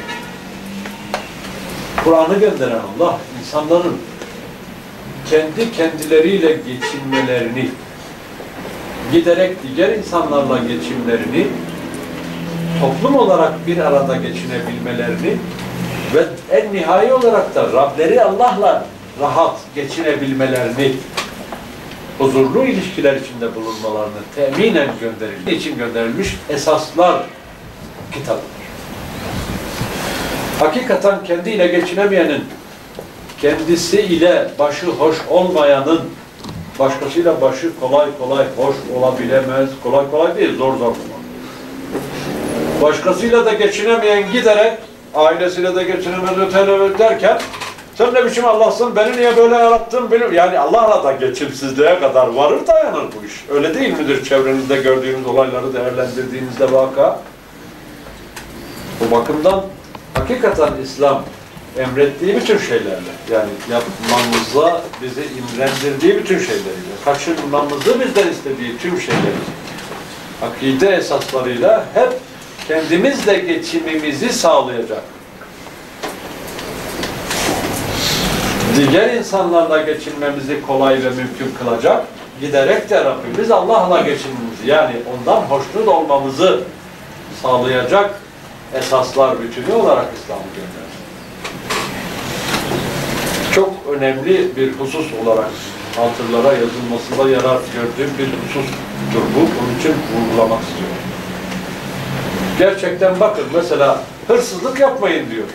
Kur'an'ı gönderen Allah, insanların kendi kendileriyle geçinmelerini, giderek diğer insanlarla geçimlerini, toplum olarak bir arada geçinebilmelerini ve en nihai olarak da Rableri Allah'la rahat geçinebilmelerini, huzurlu ilişkiler içinde bulunmalarını teminen gönderildiği için gönderilmiş esaslar kitabıdır. Hakikaten kendiyle geçinemeyenin, kendisi ile başı hoş olmayanın, başkasıyla başı kolay kolay hoş olabilemez, kolay kolay değil, zor zor. Başkasıyla da geçinemeyen giderek, ailesiyle de geçinemez ötele derken, sen ne biçim Allah'sın, beni niye böyle yarattın, benim yani Allah'la da geçimsizliğe kadar varır dayanır bu iş. Öyle değil midir çevrenizde gördüğünüz olayları değerlendirdiğinizde vaka? Bu bakımdan hakikaten İslam emrettiği bütün şeylerle, yani yapmamıza bizi imrendirdiği bütün şeyleriyle, kaçınmamızı bizden istediği tüm şeyleriyle, akide esaslarıyla hep kendimizle geçimimizi sağlayacak, diğer insanlarla geçinmemizi kolay ve mümkün kılacak, giderek de Rabbimiz Allah'la geçinmemizi, yani ondan hoşnut olmamızı sağlayacak esaslar bütünü olarak İslam'ı gönderir. Çok önemli bir husus olarak hatırlara yazılmasında yarar gördüğüm bir husustur bu. Onun için vurgulamak istiyorum. Gerçekten bakın mesela hırsızlık yapmayın diyor.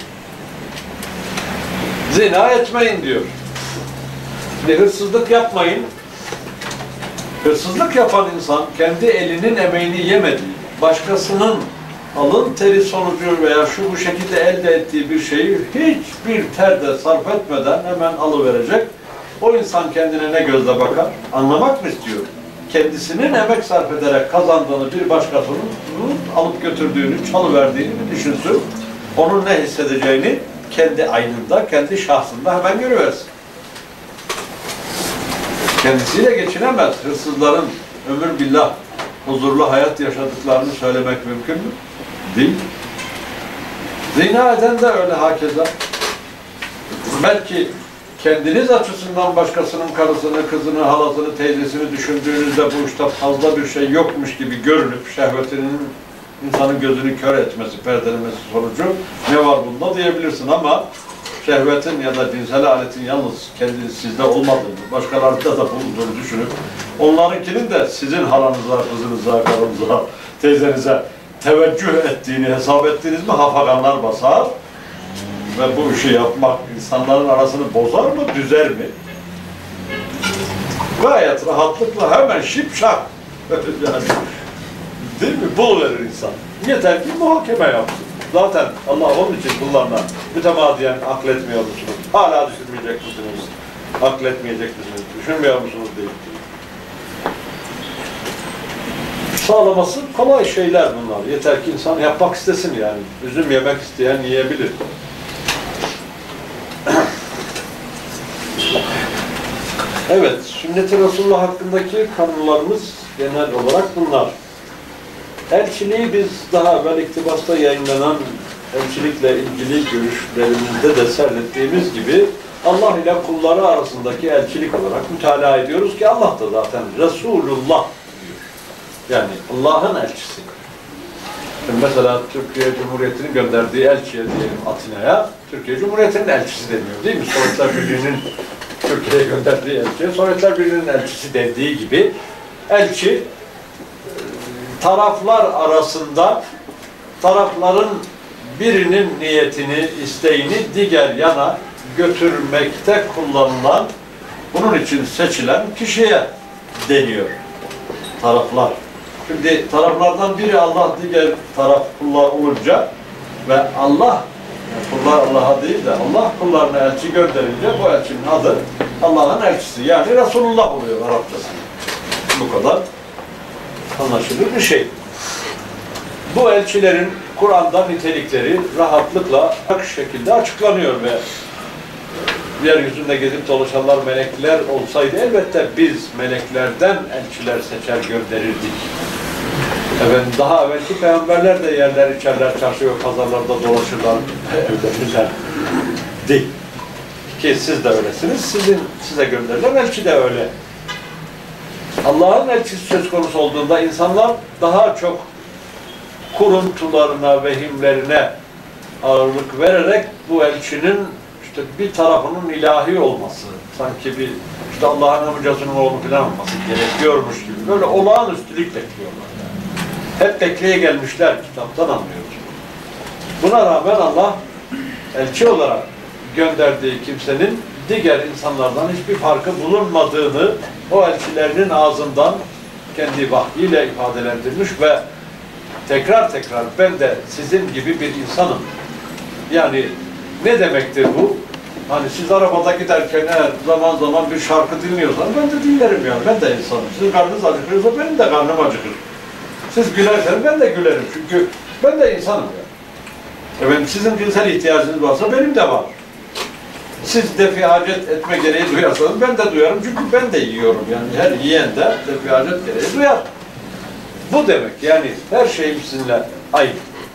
Zina etmeyin diyor. Şimdi hırsızlık yapmayın. Hırsızlık yapan insan kendi elinin emeğini yemediği, başkasının alın teri sonucu veya şu bu şekilde elde ettiği bir şeyi hiçbir terde sarf etmeden hemen alıverecek. O insan kendine ne gözle bakar? Anlamak mı istiyor? Kendisinin emek sarf ederek kazandığını bir başkasının alıp götürdüğünü, çalıverdiğini düşünsün. Onun ne hissedeceğini kendi aynında, kendi şahsında hemen görüversin. Kendisiyle geçinemez. Hırsızların ömür billah huzurlu hayat yaşadıklarını söylemek mümkün mü? Değil. Zina eden de öyle hakeza. Belki kendiniz açısından başkasının karısını, kızını, halasını, teyzesini düşündüğünüzde bu işte fazla bir şey yokmuş gibi görünüp şehvetinin insanın gözünü kör etmesi, perdelemesi sonucu ne var bunda diyebilirsin ama şehvetin ya da cinsel aletin yalnız kendi sizde olmadığını, başkalarında da bulunduğunu düşünüp onlarınkinin de sizin halanıza, kızınıza, karınıza, teyzenize teveccüh ettiğini hesap ettiğiniz mi hafaganlar basar ve bu işi yapmak insanların arasını bozar mı, düzer mi? Gayet rahatlıkla hemen şipşak yani, değil mi? Buluverir insan. Yeter ki muhakeme yapsın. Zaten Allah onun için kullarına mütemadiyen akletmiyor musunuz? Hala düşünmeyecek misiniz? Akletmeyecek misiniz? Düşünmüyor musunuz değil. Sağlaması kolay şeyler bunlar. Yeter ki insan yapmak istesin yani. Üzüm yemek isteyen yiyebilir. Evet, sünnet-i Resulullah hakkındaki kanunlarımız genel olarak bunlar. Elçiliği biz daha evvel iktibasta yayınlanan elçilikle ilgili görüşlerimizde de serdettiğimiz gibi Allah ile kulları arasındaki elçilik olarak mütalaa ediyoruz ki Allah da zaten Resulullah diyor. Yani Allah'ın elçisi. Şimdi mesela Türkiye Cumhuriyeti'nin gönderdiği elçiye diyelim Atina'ya, Türkiye Cumhuriyeti'nin elçisi deniyor değil mi? Sovyetler Birliği'nin Türkiye'ye gönderdiği elçiye, Sovyetler Birliği'nin elçisi dendiği gibi elçi taraflar arasında tarafların birinin niyetini, isteğini diğer yana götürmekte kullanılan, bunun için seçilen kişiye deniyor. Taraflar. Şimdi taraflardan biri Allah, diğer taraf kullar olunca ve Allah, kullar Allah'a değil de Allah kullarına elçi gönderince bu elçinin adı Allah'ın elçisi. Yani Resulullah oluyor Arapçası. Bu kadar anlaşılır bir şey. Bu elçilerin Kur'an'da nitelikleri rahatlıkla açık şekilde açıklanıyor ve yeryüzünde gezip dolaşanlar melekler olsaydı elbette biz meleklerden elçiler seçer gönderirdik. Efendim, daha evvelki peygamberler de yerler, içerler, çarşı ve pazarlarda dolaşırlar, evlenirler. Değil. Ki siz de öylesiniz, sizin size gönderilen elçi de öyle. Allah'ın elçisi söz konusu olduğunda insanlar daha çok kuruntularına, vehimlerine ağırlık vererek bu elçinin işte bir tarafının ilahi olması, sanki bir işte Allah'ın amcasının oğlu falan olması gerekiyormuş gibi böyle olağanüstülük bekliyorlar. Yani. Hep bekleye gelmişler, kitaptan anlıyoruz. Buna rağmen Allah elçi olarak gönderdiği kimsenin diğer insanlardan hiçbir farkı bulunmadığını o elçilerinin ağzından kendi vahyiyle ifadelendirmiş ve tekrar tekrar ben de sizin gibi bir insanım. Yani ne demektir bu? Hani siz arabada giderken eğer zaman zaman bir şarkı dinliyorsanız ben de dinlerim yani. Ben de insanım. Sizin karnınız acıkıyorsa benim de karnım acıkır. Siz gülerseniz ben de gülerim. Çünkü ben de insanım yani. Efendim, sizin cinsel ihtiyacınız varsa benim de var. Siz defi hacet etme gereği duyarsanız ben de duyarım. Çünkü ben de yiyorum yani. Her yiyen de defi hacet gereği duyar. Bu demek yani her şeyim sizinle aynı.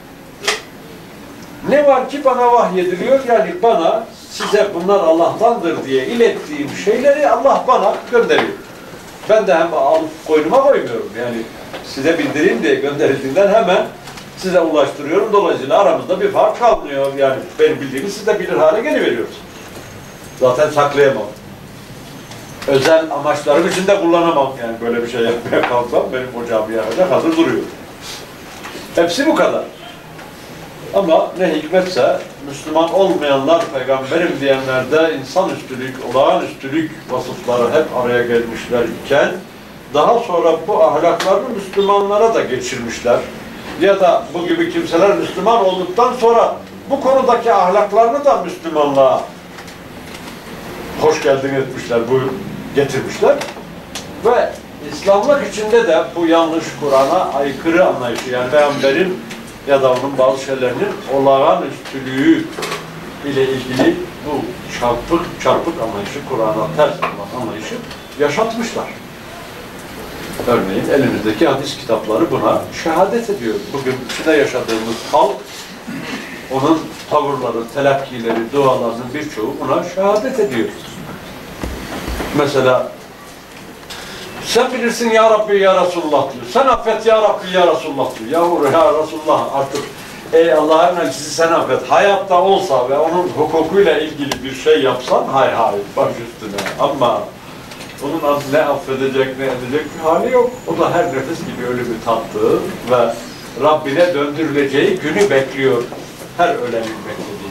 Ne var ki bana vahyediliyor, yani bana size bunlar Allah'tandır diye ilettiğim şeyleri Allah bana gönderiyor. Ben de hem alıp koynuma koymuyorum yani size bildireyim diye gönderildiğinden hemen size ulaştırıyorum. Dolayısıyla aramızda bir fark kalmıyor yani benim bildiğimi siz de bilir hale geliveriyorsunuz. Zaten saklayamam. Özel amaçlarım için de kullanamam yani böyle bir şey yapmaya kalksam benim ocağım yakacak hazır duruyor. Hepsi bu kadar. Ama ne hikmetse Müslüman olmayanlar peygamberim diyenlerde insanüstülük, olağanüstülük vasıfları hep araya gelmişler iken daha sonra bu ahlaklarını Müslümanlara da geçirmişler. ya da bu gibi kimseler Müslüman olduktan sonra bu konudaki ahlaklarını da Müslümanlığa hoş geldin etmişler, buyur getirmişler. Ve İslamlık içinde de bu yanlış Kur'an'a aykırı anlayışı, yani Peygamberin ya da onun bazı şeylerinin olağanüstülüğü ile ilgili bu çarpık çarpık anlayışı, Kur'an'a ters olan anlayışı yaşatmışlar. Örneğin elimizdeki hadis kitapları buna şehadet ediyor. Bugün içinde yaşadığımız halk, onun tavırları, telakkileri, dualarının birçoğu buna şehadet ediyor. Mesela sen bilirsin ya Rabbi ya Resulullah diyor. Sen affet ya Rabbi ya Resulullah diyor. Yahu ya Resulullah artık ey Allah'ın elçisi sen affet. Hayatta olsa ve onun hukukuyla ilgili bir şey yapsan hay hay baş üstüne. Ama onun ne affedecek ne edecek bir hali yok. O da her nefes gibi ölümü tattığı ve Rabbine döndürüleceği günü bekliyor. Her ölenin beklediği.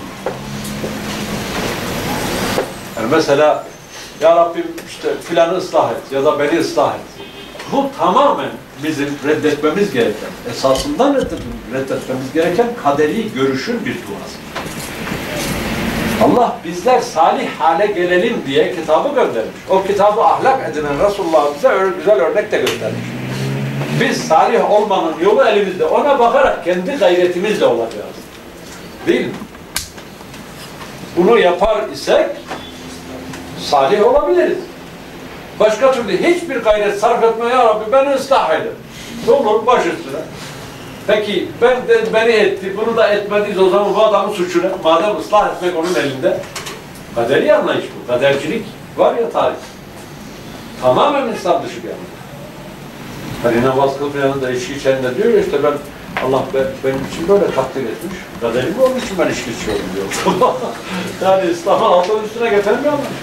Yani mesela ya Rabbim işte filanı ıslah et ya da beni ıslah et. Bu tamamen bizim reddetmemiz gereken, esasından reddetmemiz gereken kaderi görüşün bir duası. Allah bizler salih hale gelelim diye kitabı göndermiş. O kitabı ahlak edinen Resulullah bize öyle güzel örnek de göstermiş. Biz salih olmanın yolu elimizde. Ona bakarak kendi gayretimizle olacağız. Değil mi? Bunu yapar isek salih olabiliriz. Başka türlü hiçbir gayret sarf etme ya Rabbi beni ıslah edin. Ne olur baş üstüne. Peki ben de, beni etti, bunu da etmediyiz o zaman bu adamın suçu ne? Madem ıslah etmek onun elinde. Kaderi anlayış bu. Kadercilik var ya tarih. Tamamen İslam dışı bir anlayış. Hani namaz kılmayanın da içki içen de diyor ya işte ben Allah ben, benim için böyle takdir etmiş. Kaderimi onun için ben içki içiyorum diyor. Yani İslam'ın altının üstüne getiren bir anlayış.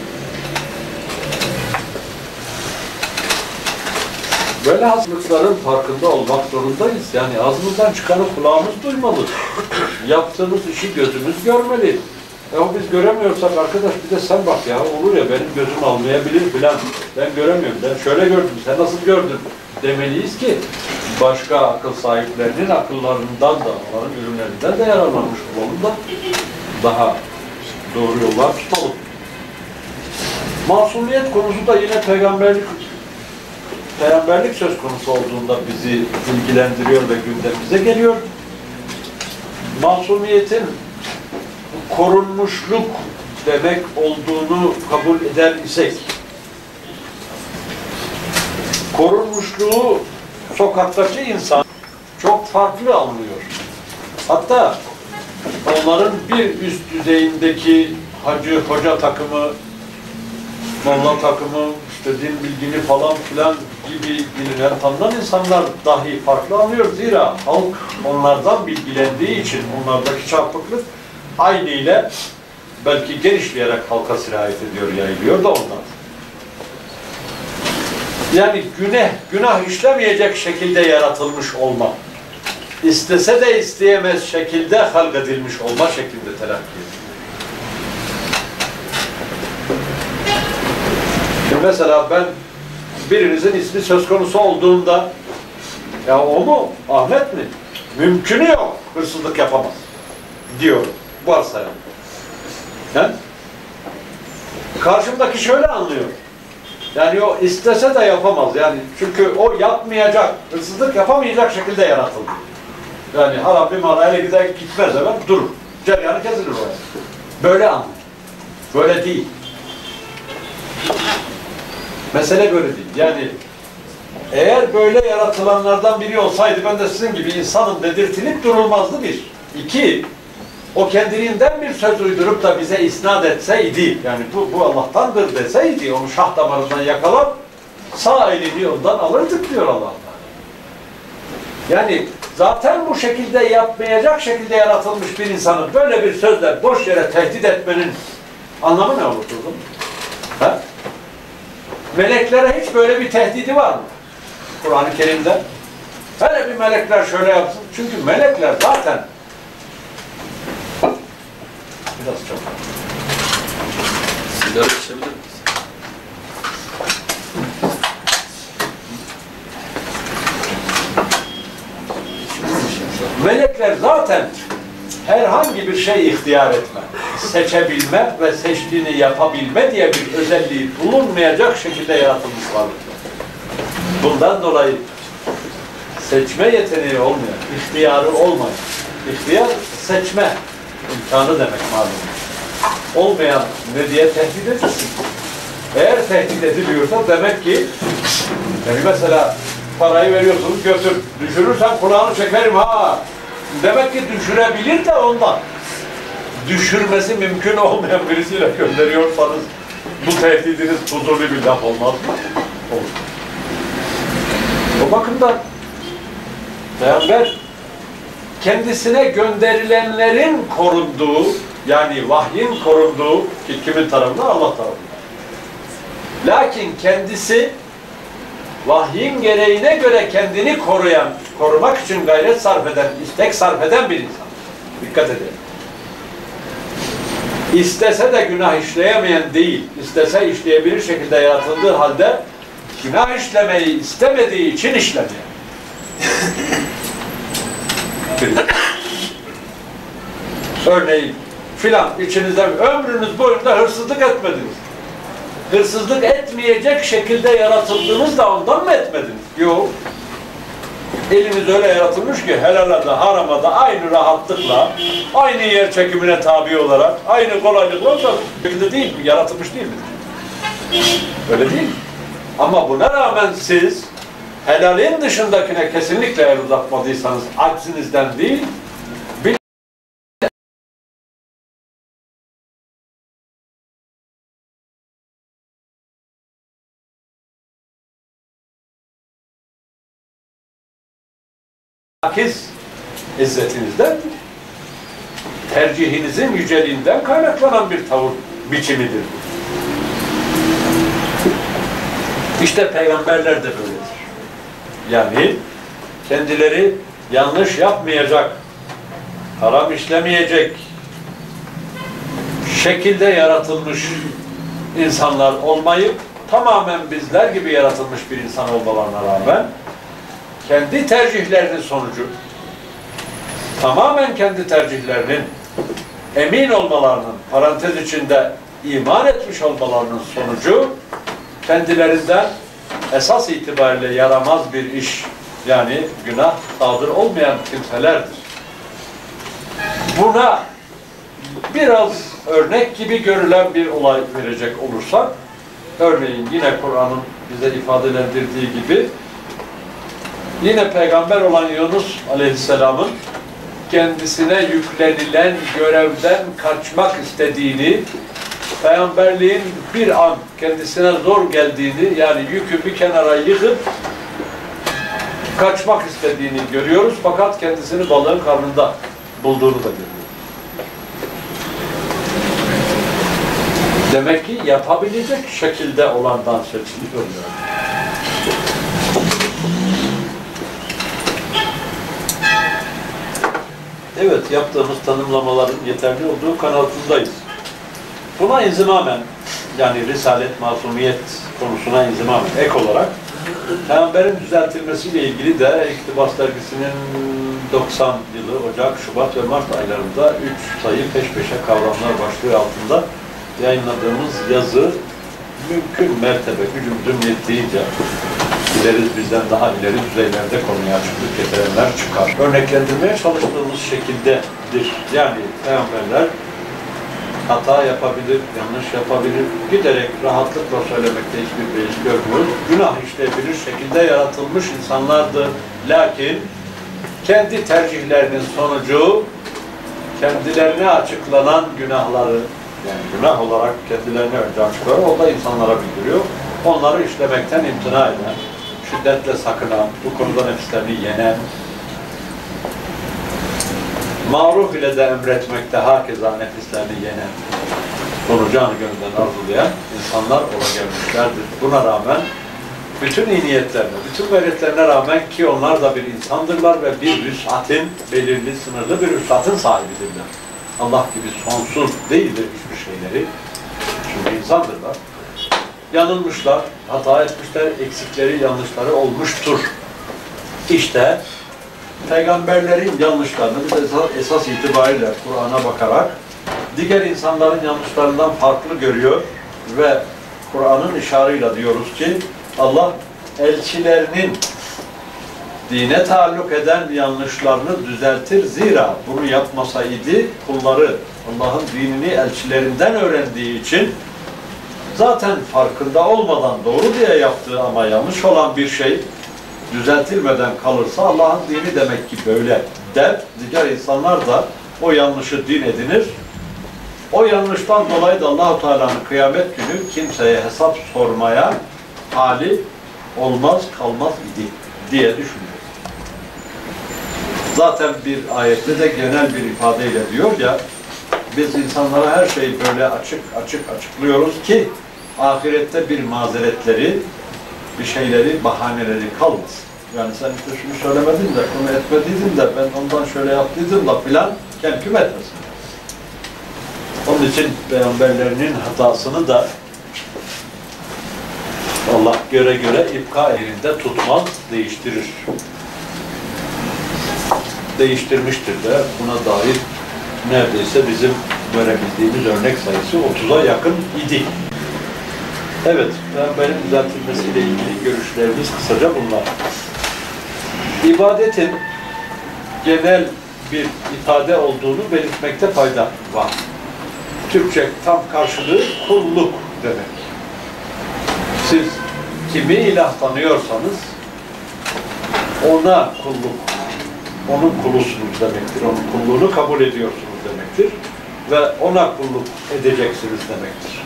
Böyle hastalıkların farkında olmak zorundayız. Yani ağzımızdan çıkanı kulağımız duymalı. Yaptığımız işi gözümüz görmeli. Ya biz göremiyorsak arkadaş bir de sen bak ya olur ya benim gözüm almayabilir filan. Ben göremiyorum. Ben şöyle gördüm. Sen nasıl gördün? Demeliyiz ki başka akıl sahiplerinin akıllarından da, onların ürünlerinden de yararlanmış olalım da daha doğru yollar tutalım. Masumiyet konusu da yine peygamberlik Peygamberlik söz konusu olduğunda bizi ilgilendiriyor ve gündemimize geliyor. Masumiyetin korunmuşluk demek olduğunu kabul eder isek, korunmuşluğu sokaktaki insan çok farklı anlıyor. Hatta onların bir üst düzeyindeki hacı, hoca takımı, molla takımı, işte din bilgini falan filan gibi bilinen, tanınan insanlar dahi farklı anlıyor. Zira halk onlardan bilgilendiği için onlardaki çarpıklık aynı ile belki genişleyerek halka sirayet ediyor, yayılıyor da onlar. Yani günah, günah işlemeyecek şekilde yaratılmış olma, istese de isteyemez şekilde halk edilmiş olma şeklinde telakki ediyor. Mesela ben birinizin ismi söz konusu olduğunda ya o mu? Ahmet mi? Mümkünü yok. Hırsızlık yapamaz. Diyor. Varsayalım. He? Karşımdaki şöyle anlıyor. Yani o istese de yapamaz. Yani çünkü o yapmayacak, hırsızlık yapamayacak şekilde yaratıldı. Yani haram bir mala ele gider gitmez hemen durur. Ceryanı kesilir oraya. Böyle anlıyor. Böyle değil. Mesele böyle değil. Yani eğer böyle yaratılanlardan biri olsaydı ben de sizin gibi insanım dedirtilip durulmazdı bir. İki, o kendiliğinden bir söz uydurup da bize isnat etseydi, yani bu, bu Allah'tandır deseydi, onu şah damarından yakalar, sağ elini ondan alırdık diyor Allah. Yani zaten bu şekilde yapmayacak şekilde yaratılmış bir insanın böyle bir sözle boş yere tehdit etmenin anlamı ne olur kızım? Ha? Meleklere hiç böyle bir tehdidi var mı? Kur'an-ı Kerim'de. Hele bir melekler şöyle yapsın. Çünkü melekler zaten biraz çok. Sigara içebilir misin? Melekler zaten herhangi bir şey ihtiyar etme, seçebilme ve seçtiğini yapabilme diye bir özelliği bulunmayacak şekilde yaratılmış varlıklar. Bundan dolayı seçme yeteneği olmayan, ihtiyarı olmayan, ihtiyar seçme imkanı demek malum. Olmayan ne diye tehdit edilsin? Eğer tehdit ediliyorsa demek ki yani mesela parayı veriyorsunuz, götür, düşürürsen kulağını çekerim ha. Demek ki düşürebilir de ondan. Düşürmesi mümkün olmayan birisiyle gönderiyorsanız bu tehdidiniz huzurlu bir laf olmaz mı? Olur. O bakımdan Peygamber kendisine gönderilenlerin korunduğu, yani vahyin korunduğu ki kimin tarafından? Allah tarafından. Lakin kendisi vahyin gereğine göre kendini koruyan, korumak için gayret sarf eden, istek sarf eden bir insan. Dikkat edin. İstese de günah işleyemeyen değil, istese işleyebilir şekilde yaratıldığı halde günah işlemeyi istemediği için işlemiyor. Örneğin filan içinizde ömrünüz boyunca hırsızlık etmediniz. Hırsızlık etmeyecek şekilde yaratıldınız da ondan mı etmediniz? Yok. Eliniz öyle yaratılmış ki helala da harama da aynı rahatlıkla, aynı yer çekimine tabi olarak, aynı kolaylıkla olsa şekilde değil mi? Yaratılmış değil mi? Öyle değil mi? Ama buna rağmen siz helalin dışındakine kesinlikle el uzatmadıysanız aczinizden değil, akis izzetinizden, tercihinizin yüceliğinden kaynaklanan bir tavır biçimidir. İşte peygamberler de böyledir. Yani kendileri yanlış yapmayacak, haram işlemeyecek şekilde yaratılmış insanlar olmayıp tamamen bizler gibi yaratılmış bir insan olmalarına rağmen kendi tercihlerinin sonucu, tamamen kendi tercihlerinin emin olmalarının, parantez içinde iman etmiş olmalarının sonucu, kendilerinden esas itibariyle yaramaz bir iş, yani günah sadır olmayan kimselerdir. Buna biraz örnek gibi görülen bir olay verecek olursak, örneğin yine Kur'an'ın bize ifadelendirdiği gibi, yine peygamber olan Yunus Aleyhisselam'ın kendisine yüklenilen görevden kaçmak istediğini, peygamberliğin bir an kendisine zor geldiğini, yani yükü bir kenara yıkıp kaçmak istediğini görüyoruz. Fakat kendisini balığın karnında bulduğunu da görüyoruz. Demek ki yapabilecek şekilde olandan seçiliyor. Evet, yaptığımız tanımlamaların yeterli olduğu kanaatindayız. Buna inzimamen, yani Risalet, Masumiyet konusuna inzimamen ek olarak Peygamberin düzeltilmesiyle ilgili de İktibas Dergisi'nin doksan yılı Ocak, Şubat ve Mart aylarında üç sayı peş peşe kavramlar başlığı altında yayınladığımız yazı mümkün mertebe gücümüzün yettiğince dileriz bizden daha ileri düzeylerde konuya açıklık getirenler çıkar. Örneklendirmeye çalıştığımız şekildedir. Yani peygamberler hata yapabilir, yanlış yapabilir, giderek rahatlıkla söylemekte hiçbir beis görmüyoruz. Günah işleyebilir şekilde yaratılmış insanlardı. Lakin kendi tercihlerinin sonucu kendilerine açıklanan günahları, yani günah olarak kendilerine önce açıklıyor, o da insanlara bildiriyor. Onları işlemekten imtina eden, şiddetle sakınan, bu konuda nefislerini yenen, maruf ile de emretmekte hakeza nefislerini yenen, bunu canı gönülden arzulayan insanlar ola gelmişlerdir. Buna rağmen bütün iyi niyetlerine, bütün gayretlerine rağmen ki onlar da bir insandırlar ve bir vüs'atin, belirli, sınırlı bir vüs'atın sahibidirler. Allah gibi sonsuz değildir hiçbir şeyleri. Çünkü insandırlar. Yanılmışlar, hata etmişler, eksikleri, yanlışları olmuştur. İşte peygamberlerin yanlışlarını biz esas, esas itibariyle Kur'an'a bakarak diğer insanların yanlışlarından farklı görüyor ve Kur'an'ın işarıyla diyoruz ki Allah elçilerinin dine taalluk eden yanlışlarını düzeltir. Zira bunu yapmasaydı kulları Allah'ın dinini elçilerinden öğrendiği için zaten farkında olmadan doğru diye yaptığı ama yanlış olan bir şey düzeltilmeden kalırsa Allah'ın dini demek ki böyle der. Diğer insanlar da o yanlışı din edinir. O yanlıştan dolayı da Allah-u Teala'nın kıyamet günü kimseye hesap sormaya hali olmaz, kalmaz idi diye düşünüyor. Zaten bir ayette de genel bir ifadeyle diyor ya, biz insanlara her şeyi böyle açık açık açıklıyoruz ki ahirette bir mazeretleri, bir şeyleri, bahaneleri kalmasın. Yani sen işte şunu söylemedin de, bunu etmediydin de, ben ondan şöyle yaptıydım da filan kemküm etmesin. Onun için peygamberlerinin hatasını da Allah göre göre ipka elinde tutmaz, değiştirir. Değiştirmiştir de buna dair neredeyse bizim görebildiğimiz örnek sayısı otuza yakın idi. Evet, peygamberin düzeltilmesiyle ilgili görüşlerimiz kısaca bunlar. İbadetin genel bir ifade olduğunu belirtmekte fayda var. Türkçe tam karşılığı kulluk demek. Siz kimi ilah tanıyorsanız ona kulluk, onun kulusunuz demektir. Onun kulluğunu kabul ediyorsunuz demektir. Ve ona kulluk edeceksiniz demektir.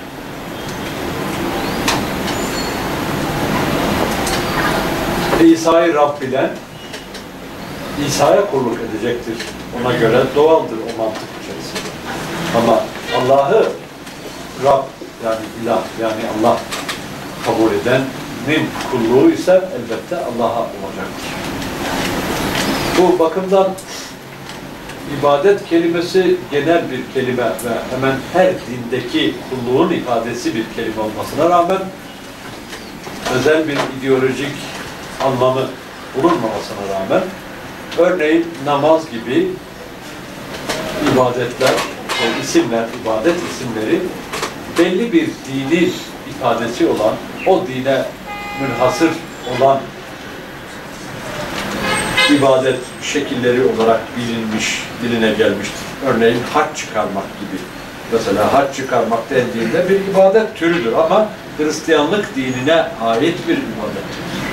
İsa'yı Rab bilen İsa'ya kulluk edecektir. Ona göre doğaldır o mantık içerisinde. Ama Allah'ı Rab yani ilah yani Allah kabul edenin kulluğu ise elbette Allah'a olacaktır. Bu bakımdan ibadet kelimesi genel bir kelime ve hemen her dindeki kulluğun ifadesi bir kelime olmasına rağmen özel bir ideolojik anlamı bulunmamasına rağmen örneğin namaz gibi ibadetler, o isimler, ibadet isimleri belli bir dini ifadesi olan, o dine münhasır olan ibadet şekilleri olarak bilinmiş, diline gelmiştir. Örneğin hac çıkarmak gibi. Mesela hac çıkarmak dendiğinde bir ibadet türüdür ama Hristiyanlık dinine ait bir ibadet türüdür.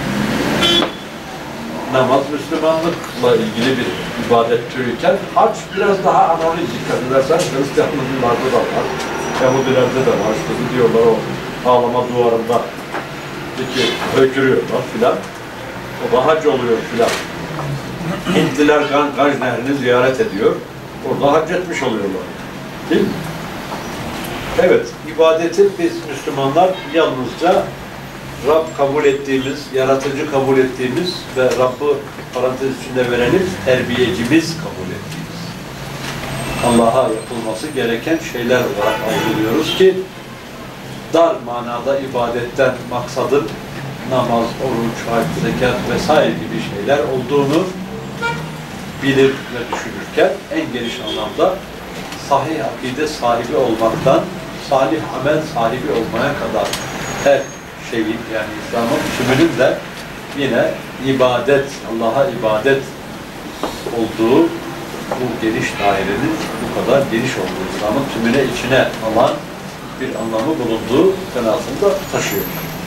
Namaz Müslümanlıkla ilgili bir ibadet türüyken hac biraz daha anonim dikkat edersen Hristiyanlıklarda da var, Yahudilerde de var. İşte diyorlar o ağlama duvarında peki hökürüyorlar filan. O da hac oluyor filan. Hintliler Ganj Nehri'ni ziyaret ediyor. Orada hac etmiş oluyorlar. Değil mi? Evet, ibadeti biz Müslümanlar yalnızca Rab kabul ettiğimiz, yaratıcı kabul ettiğimiz ve Rabb'ı parantez içinde verelim, terbiyecimiz kabul ettiğimiz, Allah'a yapılması gereken şeyler olarak algılıyoruz ki dar manada ibadetten maksadın namaz, oruç, hac, zekat vesaire gibi şeyler olduğunu bilir ve düşünürken en geniş anlamda sahih akide sahibi olmaktan salih amel sahibi olmaya kadar her şeyin yani İslam'ın tümünün de yine ibadet, Allah'a ibadet olduğu bu geniş dairenin bu kadar geniş olduğu, İslam'ın tümüne içine alan bir anlamı bulunduğu kanasında taşıyor.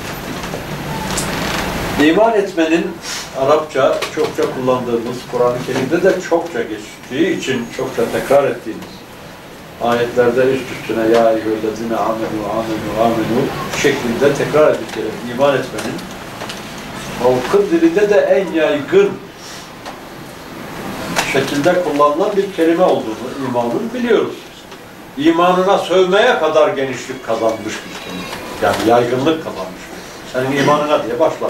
İman etmenin Arapça çokça kullandığımız, Kur'an-ı Kerim'de de çokça geçtiği için çokça tekrar ettiğimiz ayetlerde üst üstüne ya eyyühellezine amenu amenu amenu şeklinde tekrar edip gelip iman etmenin halkın dilinde de en yaygın şekilde kullanılan bir kelime olduğunu, imanın biliyoruz. İmanına sövmeye kadar genişlik kazanmış bir kelime. Yani yaygınlık kazanmış. Senin imanına diye başlar.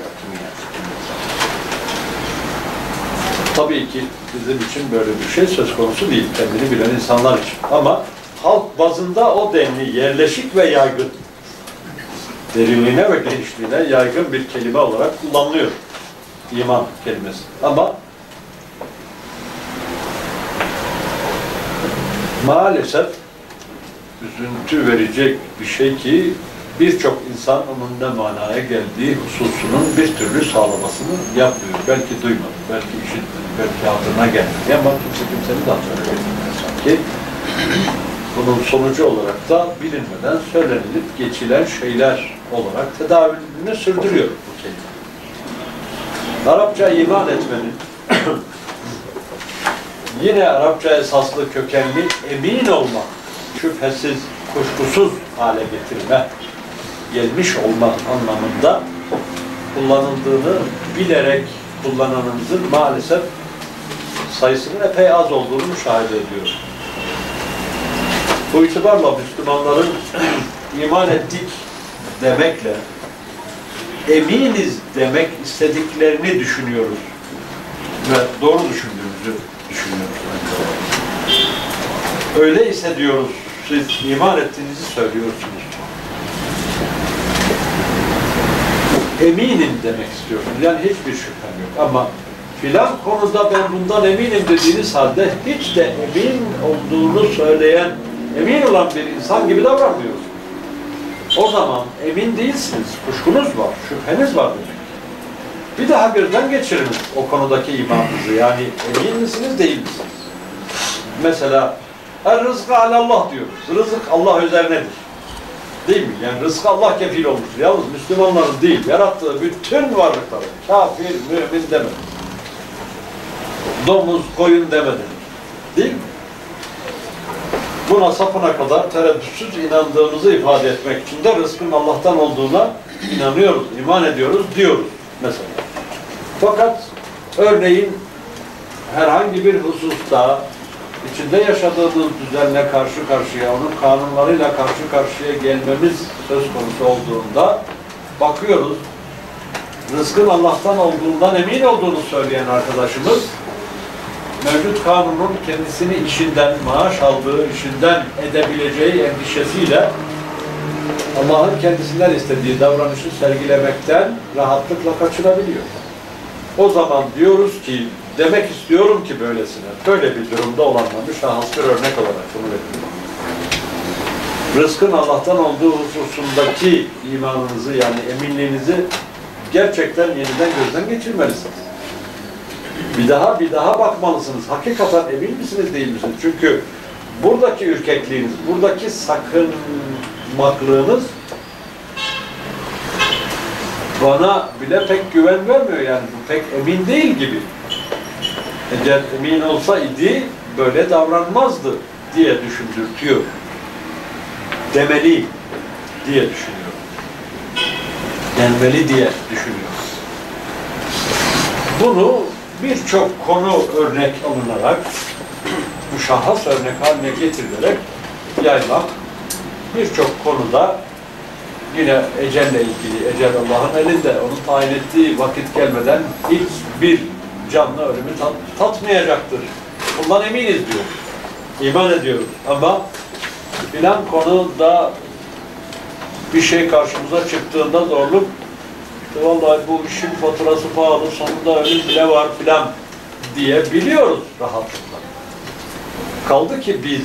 Tabii ki bizim için böyle bir şey söz konusu değil, kendini bilen insanlar için. Ama halk bazında o denli yerleşik ve yaygın, derinliğine ve genişliğine yaygın bir kelime olarak kullanılıyor. İman kelimesi. Ama Maalesef üzüntü verecek bir şey ki birçok insan onun ne manaya geldiği hususunun bir türlü sağlamasını yapmıyor. Belki duymadı, belki işitmedi, belki hatırına gelmedi ama kimse kimsenin de hatırına gelmiyor sanki. Bunun sonucu olarak da bilinmeden söylenilip geçilen şeyler olarak tedavülünü sürdürüyor bu kelime. Arapça iman etmenin yine Arapça esaslı kökenli emin olma, şüphesiz, kuşkusuz hale getirme, gelmiş olma anlamında kullanıldığını bilerek kullananımızın maalesef sayısının epey az olduğunu müşahede ediyoruz. Bu itibarla Müslümanların iman ettik demekle eminiz demek istediklerini düşünüyoruz ve doğru düşündüğümüzü düşünüyoruz. Öyleyse diyoruz, siz iman ettiğinizi söylüyorsunuz. Eminim demek istiyorsunuz. Yani hiçbir şüphem yok. Ama filan konuda ben bundan eminim dediğiniz halde hiç de emin olduğunu söyleyen, emin olan bir insan gibi davranmıyorsunuz. O zaman emin değilsiniz, kuşkunuz var, şüpheniz var demek. Bir daha gözden geçiriniz o konudaki imanınızı. Yani emin misiniz, değil misiniz? Mesela Er-rızkı alallah diyoruz. Rızık Allah üzerinedir. Değil mi? Yani rızkı Allah kefil olmuştur. Yalnız Müslümanların değil, yarattığı bütün varlıkları, kafir, mümin demedi. Domuz, koyun demedi. Değil mi? Buna sapına kadar tereddütsüz inandığımızı ifade etmek için de rızkın Allah'tan olduğuna inanıyoruz, iman ediyoruz diyoruz mesela. Fakat örneğin herhangi bir hususta içinde yaşadığımız düzenle karşı karşıya, onun kanunlarıyla karşı karşıya gelmemiz söz konusu olduğunda bakıyoruz, rızkın Allah'tan olduğundan emin olduğunu söyleyen arkadaşımız mevcut kanunun kendisini işinden, maaş aldığı işinden edebileceği endişesiyle Allah'ın kendisinden istediği davranışı sergilemekten rahatlıkla kaçınabiliyor. O zaman diyoruz ki, demek istiyorum ki böylesine, böyle bir durumda olanları şahıs bir örnek olarak bunu veriyorum. Rızkın Allah'tan olduğu hususundaki imanınızı, yani eminliğinizi gerçekten yeniden gözden geçirmelisiniz. Bir daha bir daha bakmalısınız. Hakikaten emin misiniz, değil misiniz? Çünkü buradaki ürkekliğiniz, buradaki sakınmaklığınız bana bile pek güven vermiyor. Yani bu pek emin değil gibi. Eğer emin olsaydı böyle davranmazdı diye düşündürtüyor. Demeli diye düşünüyor. Denmeli diye düşünüyor. Bunu birçok konu örnek alınarak, müşahhas örnek haline getirilerek yaymak, birçok konuda yine ecelle ilgili, ecel Allah'ın elinde, onun tayin ettiği vakit gelmeden hiçbir canlı ölümü tat, tatmayacaktır. Bundan eminiz diyor. İman ediyoruz. Ama filan konuda bir şey karşımıza çıktığında zorluk, vallahi bu işin faturası pahalı, sonunda ölüm bile var filan diye biliyoruz rahatlıkla. Kaldı ki biz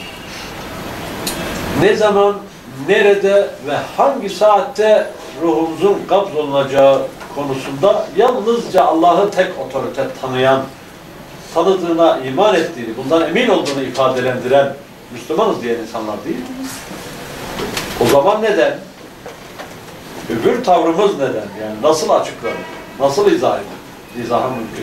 ne zaman, nerede ve hangi saatte ruhumuzun kabzolunacağı konusunda yalnızca Allah'ı tek otorite tanıyan, tanıdığına iman ettiğini, bundan emin olduğunu ifadelendiren Müslümanız diyen insanlar değil. O zaman neden? Öbür tavrımız neden? Yani nasıl açıklanır? Nasıl izah edilir? İzahı mümkün.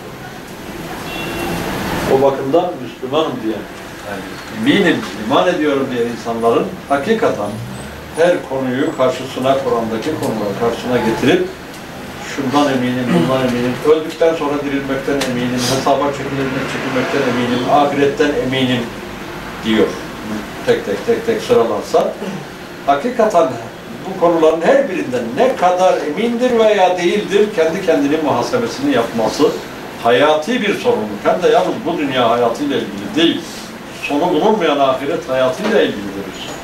O bakımdan Müslümanım diyen, yani eminim, iman ediyorum diyen insanların hakikaten her konuyu karşısına, Kur'an'daki konuları karşısına getirip şundan eminim, bundan eminim, öldükten sonra dirilmekten eminim, hesaba çekilmek, çekilmekten eminim, ahiretten eminim diyor. Tek tek tek tek sıralansa hakikaten bu konuların her birinden ne kadar emindir veya değildir kendi kendinin muhasebesini yapması hayati bir sorumluluk. Hem de yalnız bu dünya hayatıyla ilgili değil, sonu bulunmayan ahiret hayatıyla ilgilidir.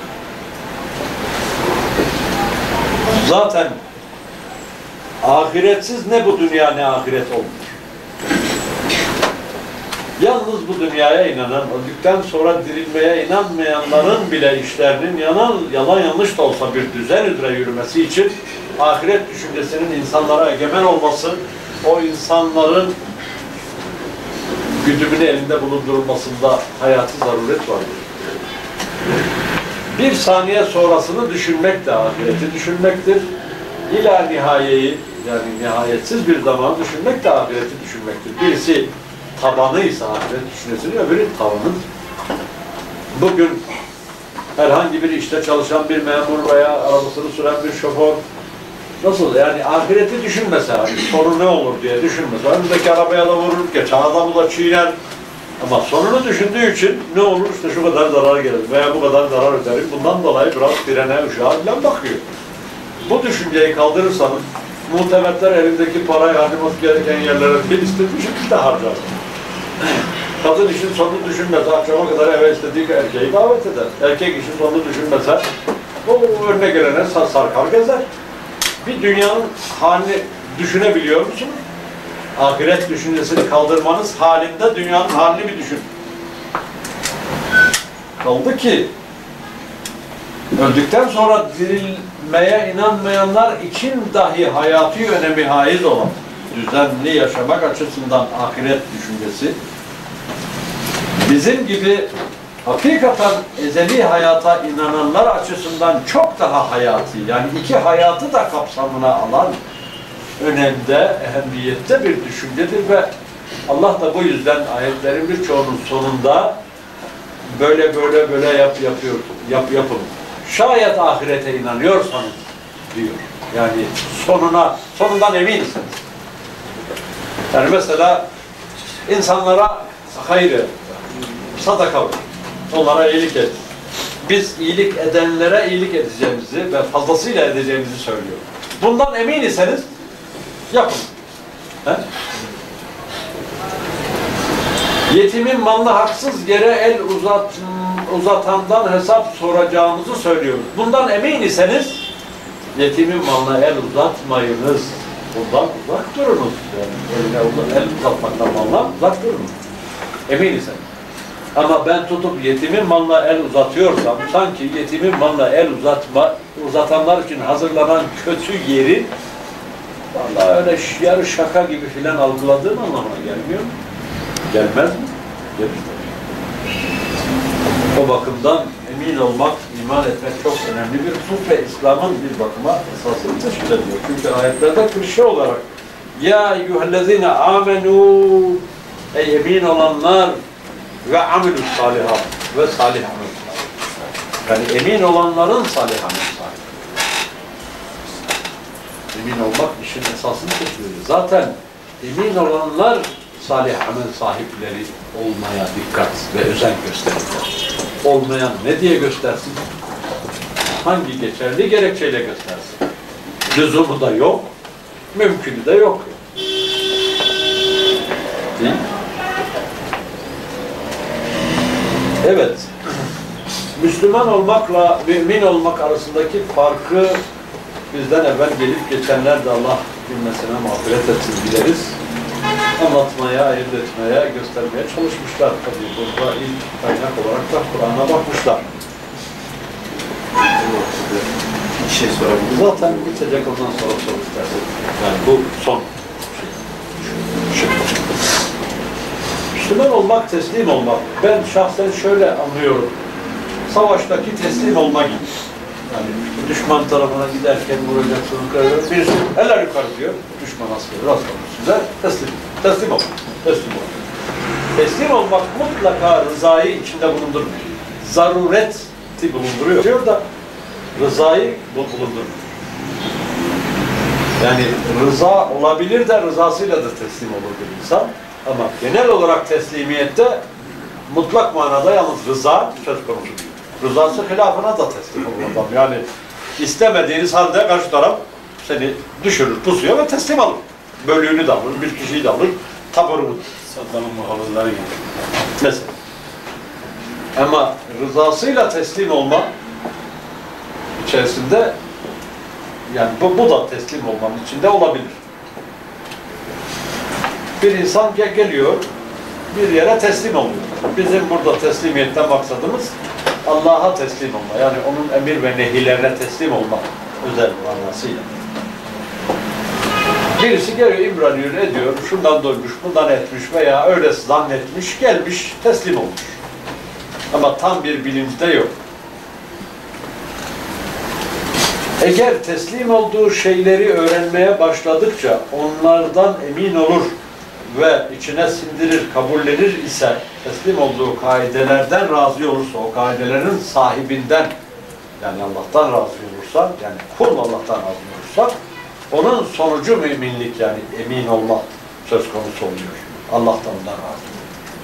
Zaten ahiretsiz ne bu dünya ne ahiret olmuş. Yalnız bu dünyaya inanan, öldükten sonra dirilmeye inanmayanların bile işlerinin yalan, yalan yanlış da olsa bir düzen üzere yürümesi için ahiret düşüncesinin insanlara egemen olması, o insanların güdümünü elinde bulundurulmasında hayati zaruret vardır. Bir saniye sonrasını düşünmek de ahireti düşünmektir. İla nihayeyi, yani nihayetsiz bir zaman düşünmek de ahireti düşünmektir. Birisi tabanıysa ahiret düşüncesinin, öbürü tavanıdır. Bugün herhangi bir işte çalışan bir memur veya arabasını süren bir şoför nasıl, yani ahireti düşünmese, sonu ne olur diye düşünmese, önündeki arabaya da vurur, geçen adamı da çiğner, ama sonunu düşündüğü için ne olur, işte şu kadar zarar gelir veya bu kadar zarar öderim, bundan dolayı biraz frene, uşağa falan bakıyor. Bu düşünceyi kaldırırsanız, muhtemetler elindeki parayı harcaması gereken yerlere bir istediği şekilde harcar. Kadın işin sonunu düşünmese, akşama kadar eve istediği erkeği davet eder. Erkek işin sonunu düşünmese, o önüne gelene sarkar gezer. Bir dünyanın halini düşünebiliyor musunuz? Ahiret düşüncesini kaldırmanız halinde dünyanın halini bir düşün. Kaldı ki, öldükten sonra dirilmeye inanmayanlar için dahi hayati önemi haiz olan düzenli yaşamak açısından ahiret düşüncesi, bizim gibi hakikaten ezeli hayata inananlar açısından çok daha hayati, yani iki hayatı da kapsamına alan önemde, ehemmiyette bir düşüncedir ve Allah da bu yüzden ayetlerin birçoğunun sonunda böyle böyle böyle yap yapıyor, yap yapın. Şayet ahirete inanıyorsanız diyor. Yani sonuna, sonundan eminsiniz. Yani mesela insanlara hayır, sadaka ver. Onlara iyilik et. Biz iyilik edenlere iyilik edeceğimizi ve fazlasıyla edeceğimizi söylüyor. Bundan emin iseniz yapın. He? Yetimin malını haksız yere el uzat, uzatandan hesap soracağımızı söylüyoruz. Bundan emin iseniz yetimin malına el uzatmayınız. Bundan uzak durunuz. Yani eline el uzatmaktan malına uzak durunuz. Emin iseniz. Ama ben tutup yetimin malına el uzatıyorsam, sanki yetimin malına el uzatma, uzatanlar için hazırlanan kötü yeri, vallahi öyle yarı şaka gibi filan algıladığım anlamına gelmiyor mu? Gelmez mi? Gelir. O bakımdan emin olmak, iman etmek çok önemli bir husus ve İslam'ın bir bakıma esasını teşkil ediyor. Çünkü ayetlerde klişe olarak ya eyyühellezine amenu, ey emin olanlar ve amilus salihat ve salih amel. Yani emin olanların salih amel sahibi. Emin olmak işin esasını teşkil ediyor. Zaten emin olanlar salih amel sahipleri olmaya dikkat ve özen gösterirler. Olmayan ne diye göstersin? Hangi geçerli gerekçeyle göstersin? Lüzumu da yok, mümkünü de yok. Değil mi? Evet. Müslüman olmakla mümin olmak arasındaki farkı bizden evvel gelip geçenler de Allah bilmesine mağfiret etsin biliriz. Anlatmaya, ayırt etmeye, göstermeye çalışmışlar. Tabii burada ilk kaynak olarak da Kur'an'a bakmışlar. Bir şey sorabilirim. Zaten bitecek, ondan sonra soru istersen. Yani bu son şey. Müslüman olmak, teslim olmak. Ben şahsen şöyle anlıyorum. Savaştaki teslim olma gibi. Yani düşman tarafına giderken vuracaksınız, birisi eller yukarı diyor, düşman askeri rastlamış size, teslim, teslim ol, teslim ol. Teslim olmak mutlaka rızayı içinde bulundurmuyor. Zarureti bulunduruyor. Diyor da rızayı bulundurmuyor. Yani rıza olabilir de rızasıyla da teslim olur bir insan. Ama genel olarak teslimiyette mutlak manada yalnız rıza söz konusu değil. Rızası hilafına da teslim olur adam. Yani istemediğiniz halde karşı taraf seni düşürür, pusuyor ve teslim alır. Bölüğünü de alır, bir kişiyi de alır, taburunu. Saddam'ın muhafızları gibi. Mesela. Ama rızasıyla teslim olma içerisinde, yani bu, bu da teslim olmanın içinde olabilir. Bir insan geliyor, bir yere teslim oluyor. Bizim burada teslimiyetten maksadımız Allah'a teslim olma. Yani onun emir ve nehilerine teslim olma özel manasıyla. Birisi geliyor, imreniyor, ediyor, şundan doymuş, bundan etmiş veya öyle zannetmiş, gelmiş, teslim olmuş. Ama tam bir bilimde yok. Eğer teslim olduğu şeyleri öğrenmeye başladıkça onlardan emin olur ve içine sindirir, kabullenir ise, teslim olduğu kaidelerden razı olursa, o kaidelerin sahibinden, yani Allah'tan razı olursa, yani kul Allah'tan razı olursa, onun sonucu müminlik, yani emin olma söz konusu oluyor. Allah'tan da razı olur.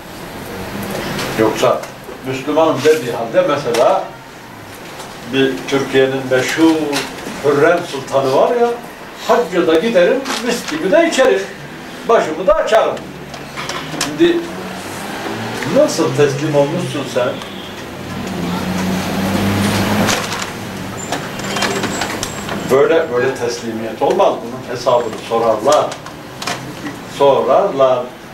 Yoksa Müslümanım dediği halde mesela bir Türkiye'nin meşhur Hürrem Sultanı var ya, hacca da giderim, viskimi de içerim, başımı da açarım. Şimdi nasıl teslim olmuşsun sen? Böyle böyle teslimiyet olmaz. Bunun hesabını sorarlar. Sorarlar.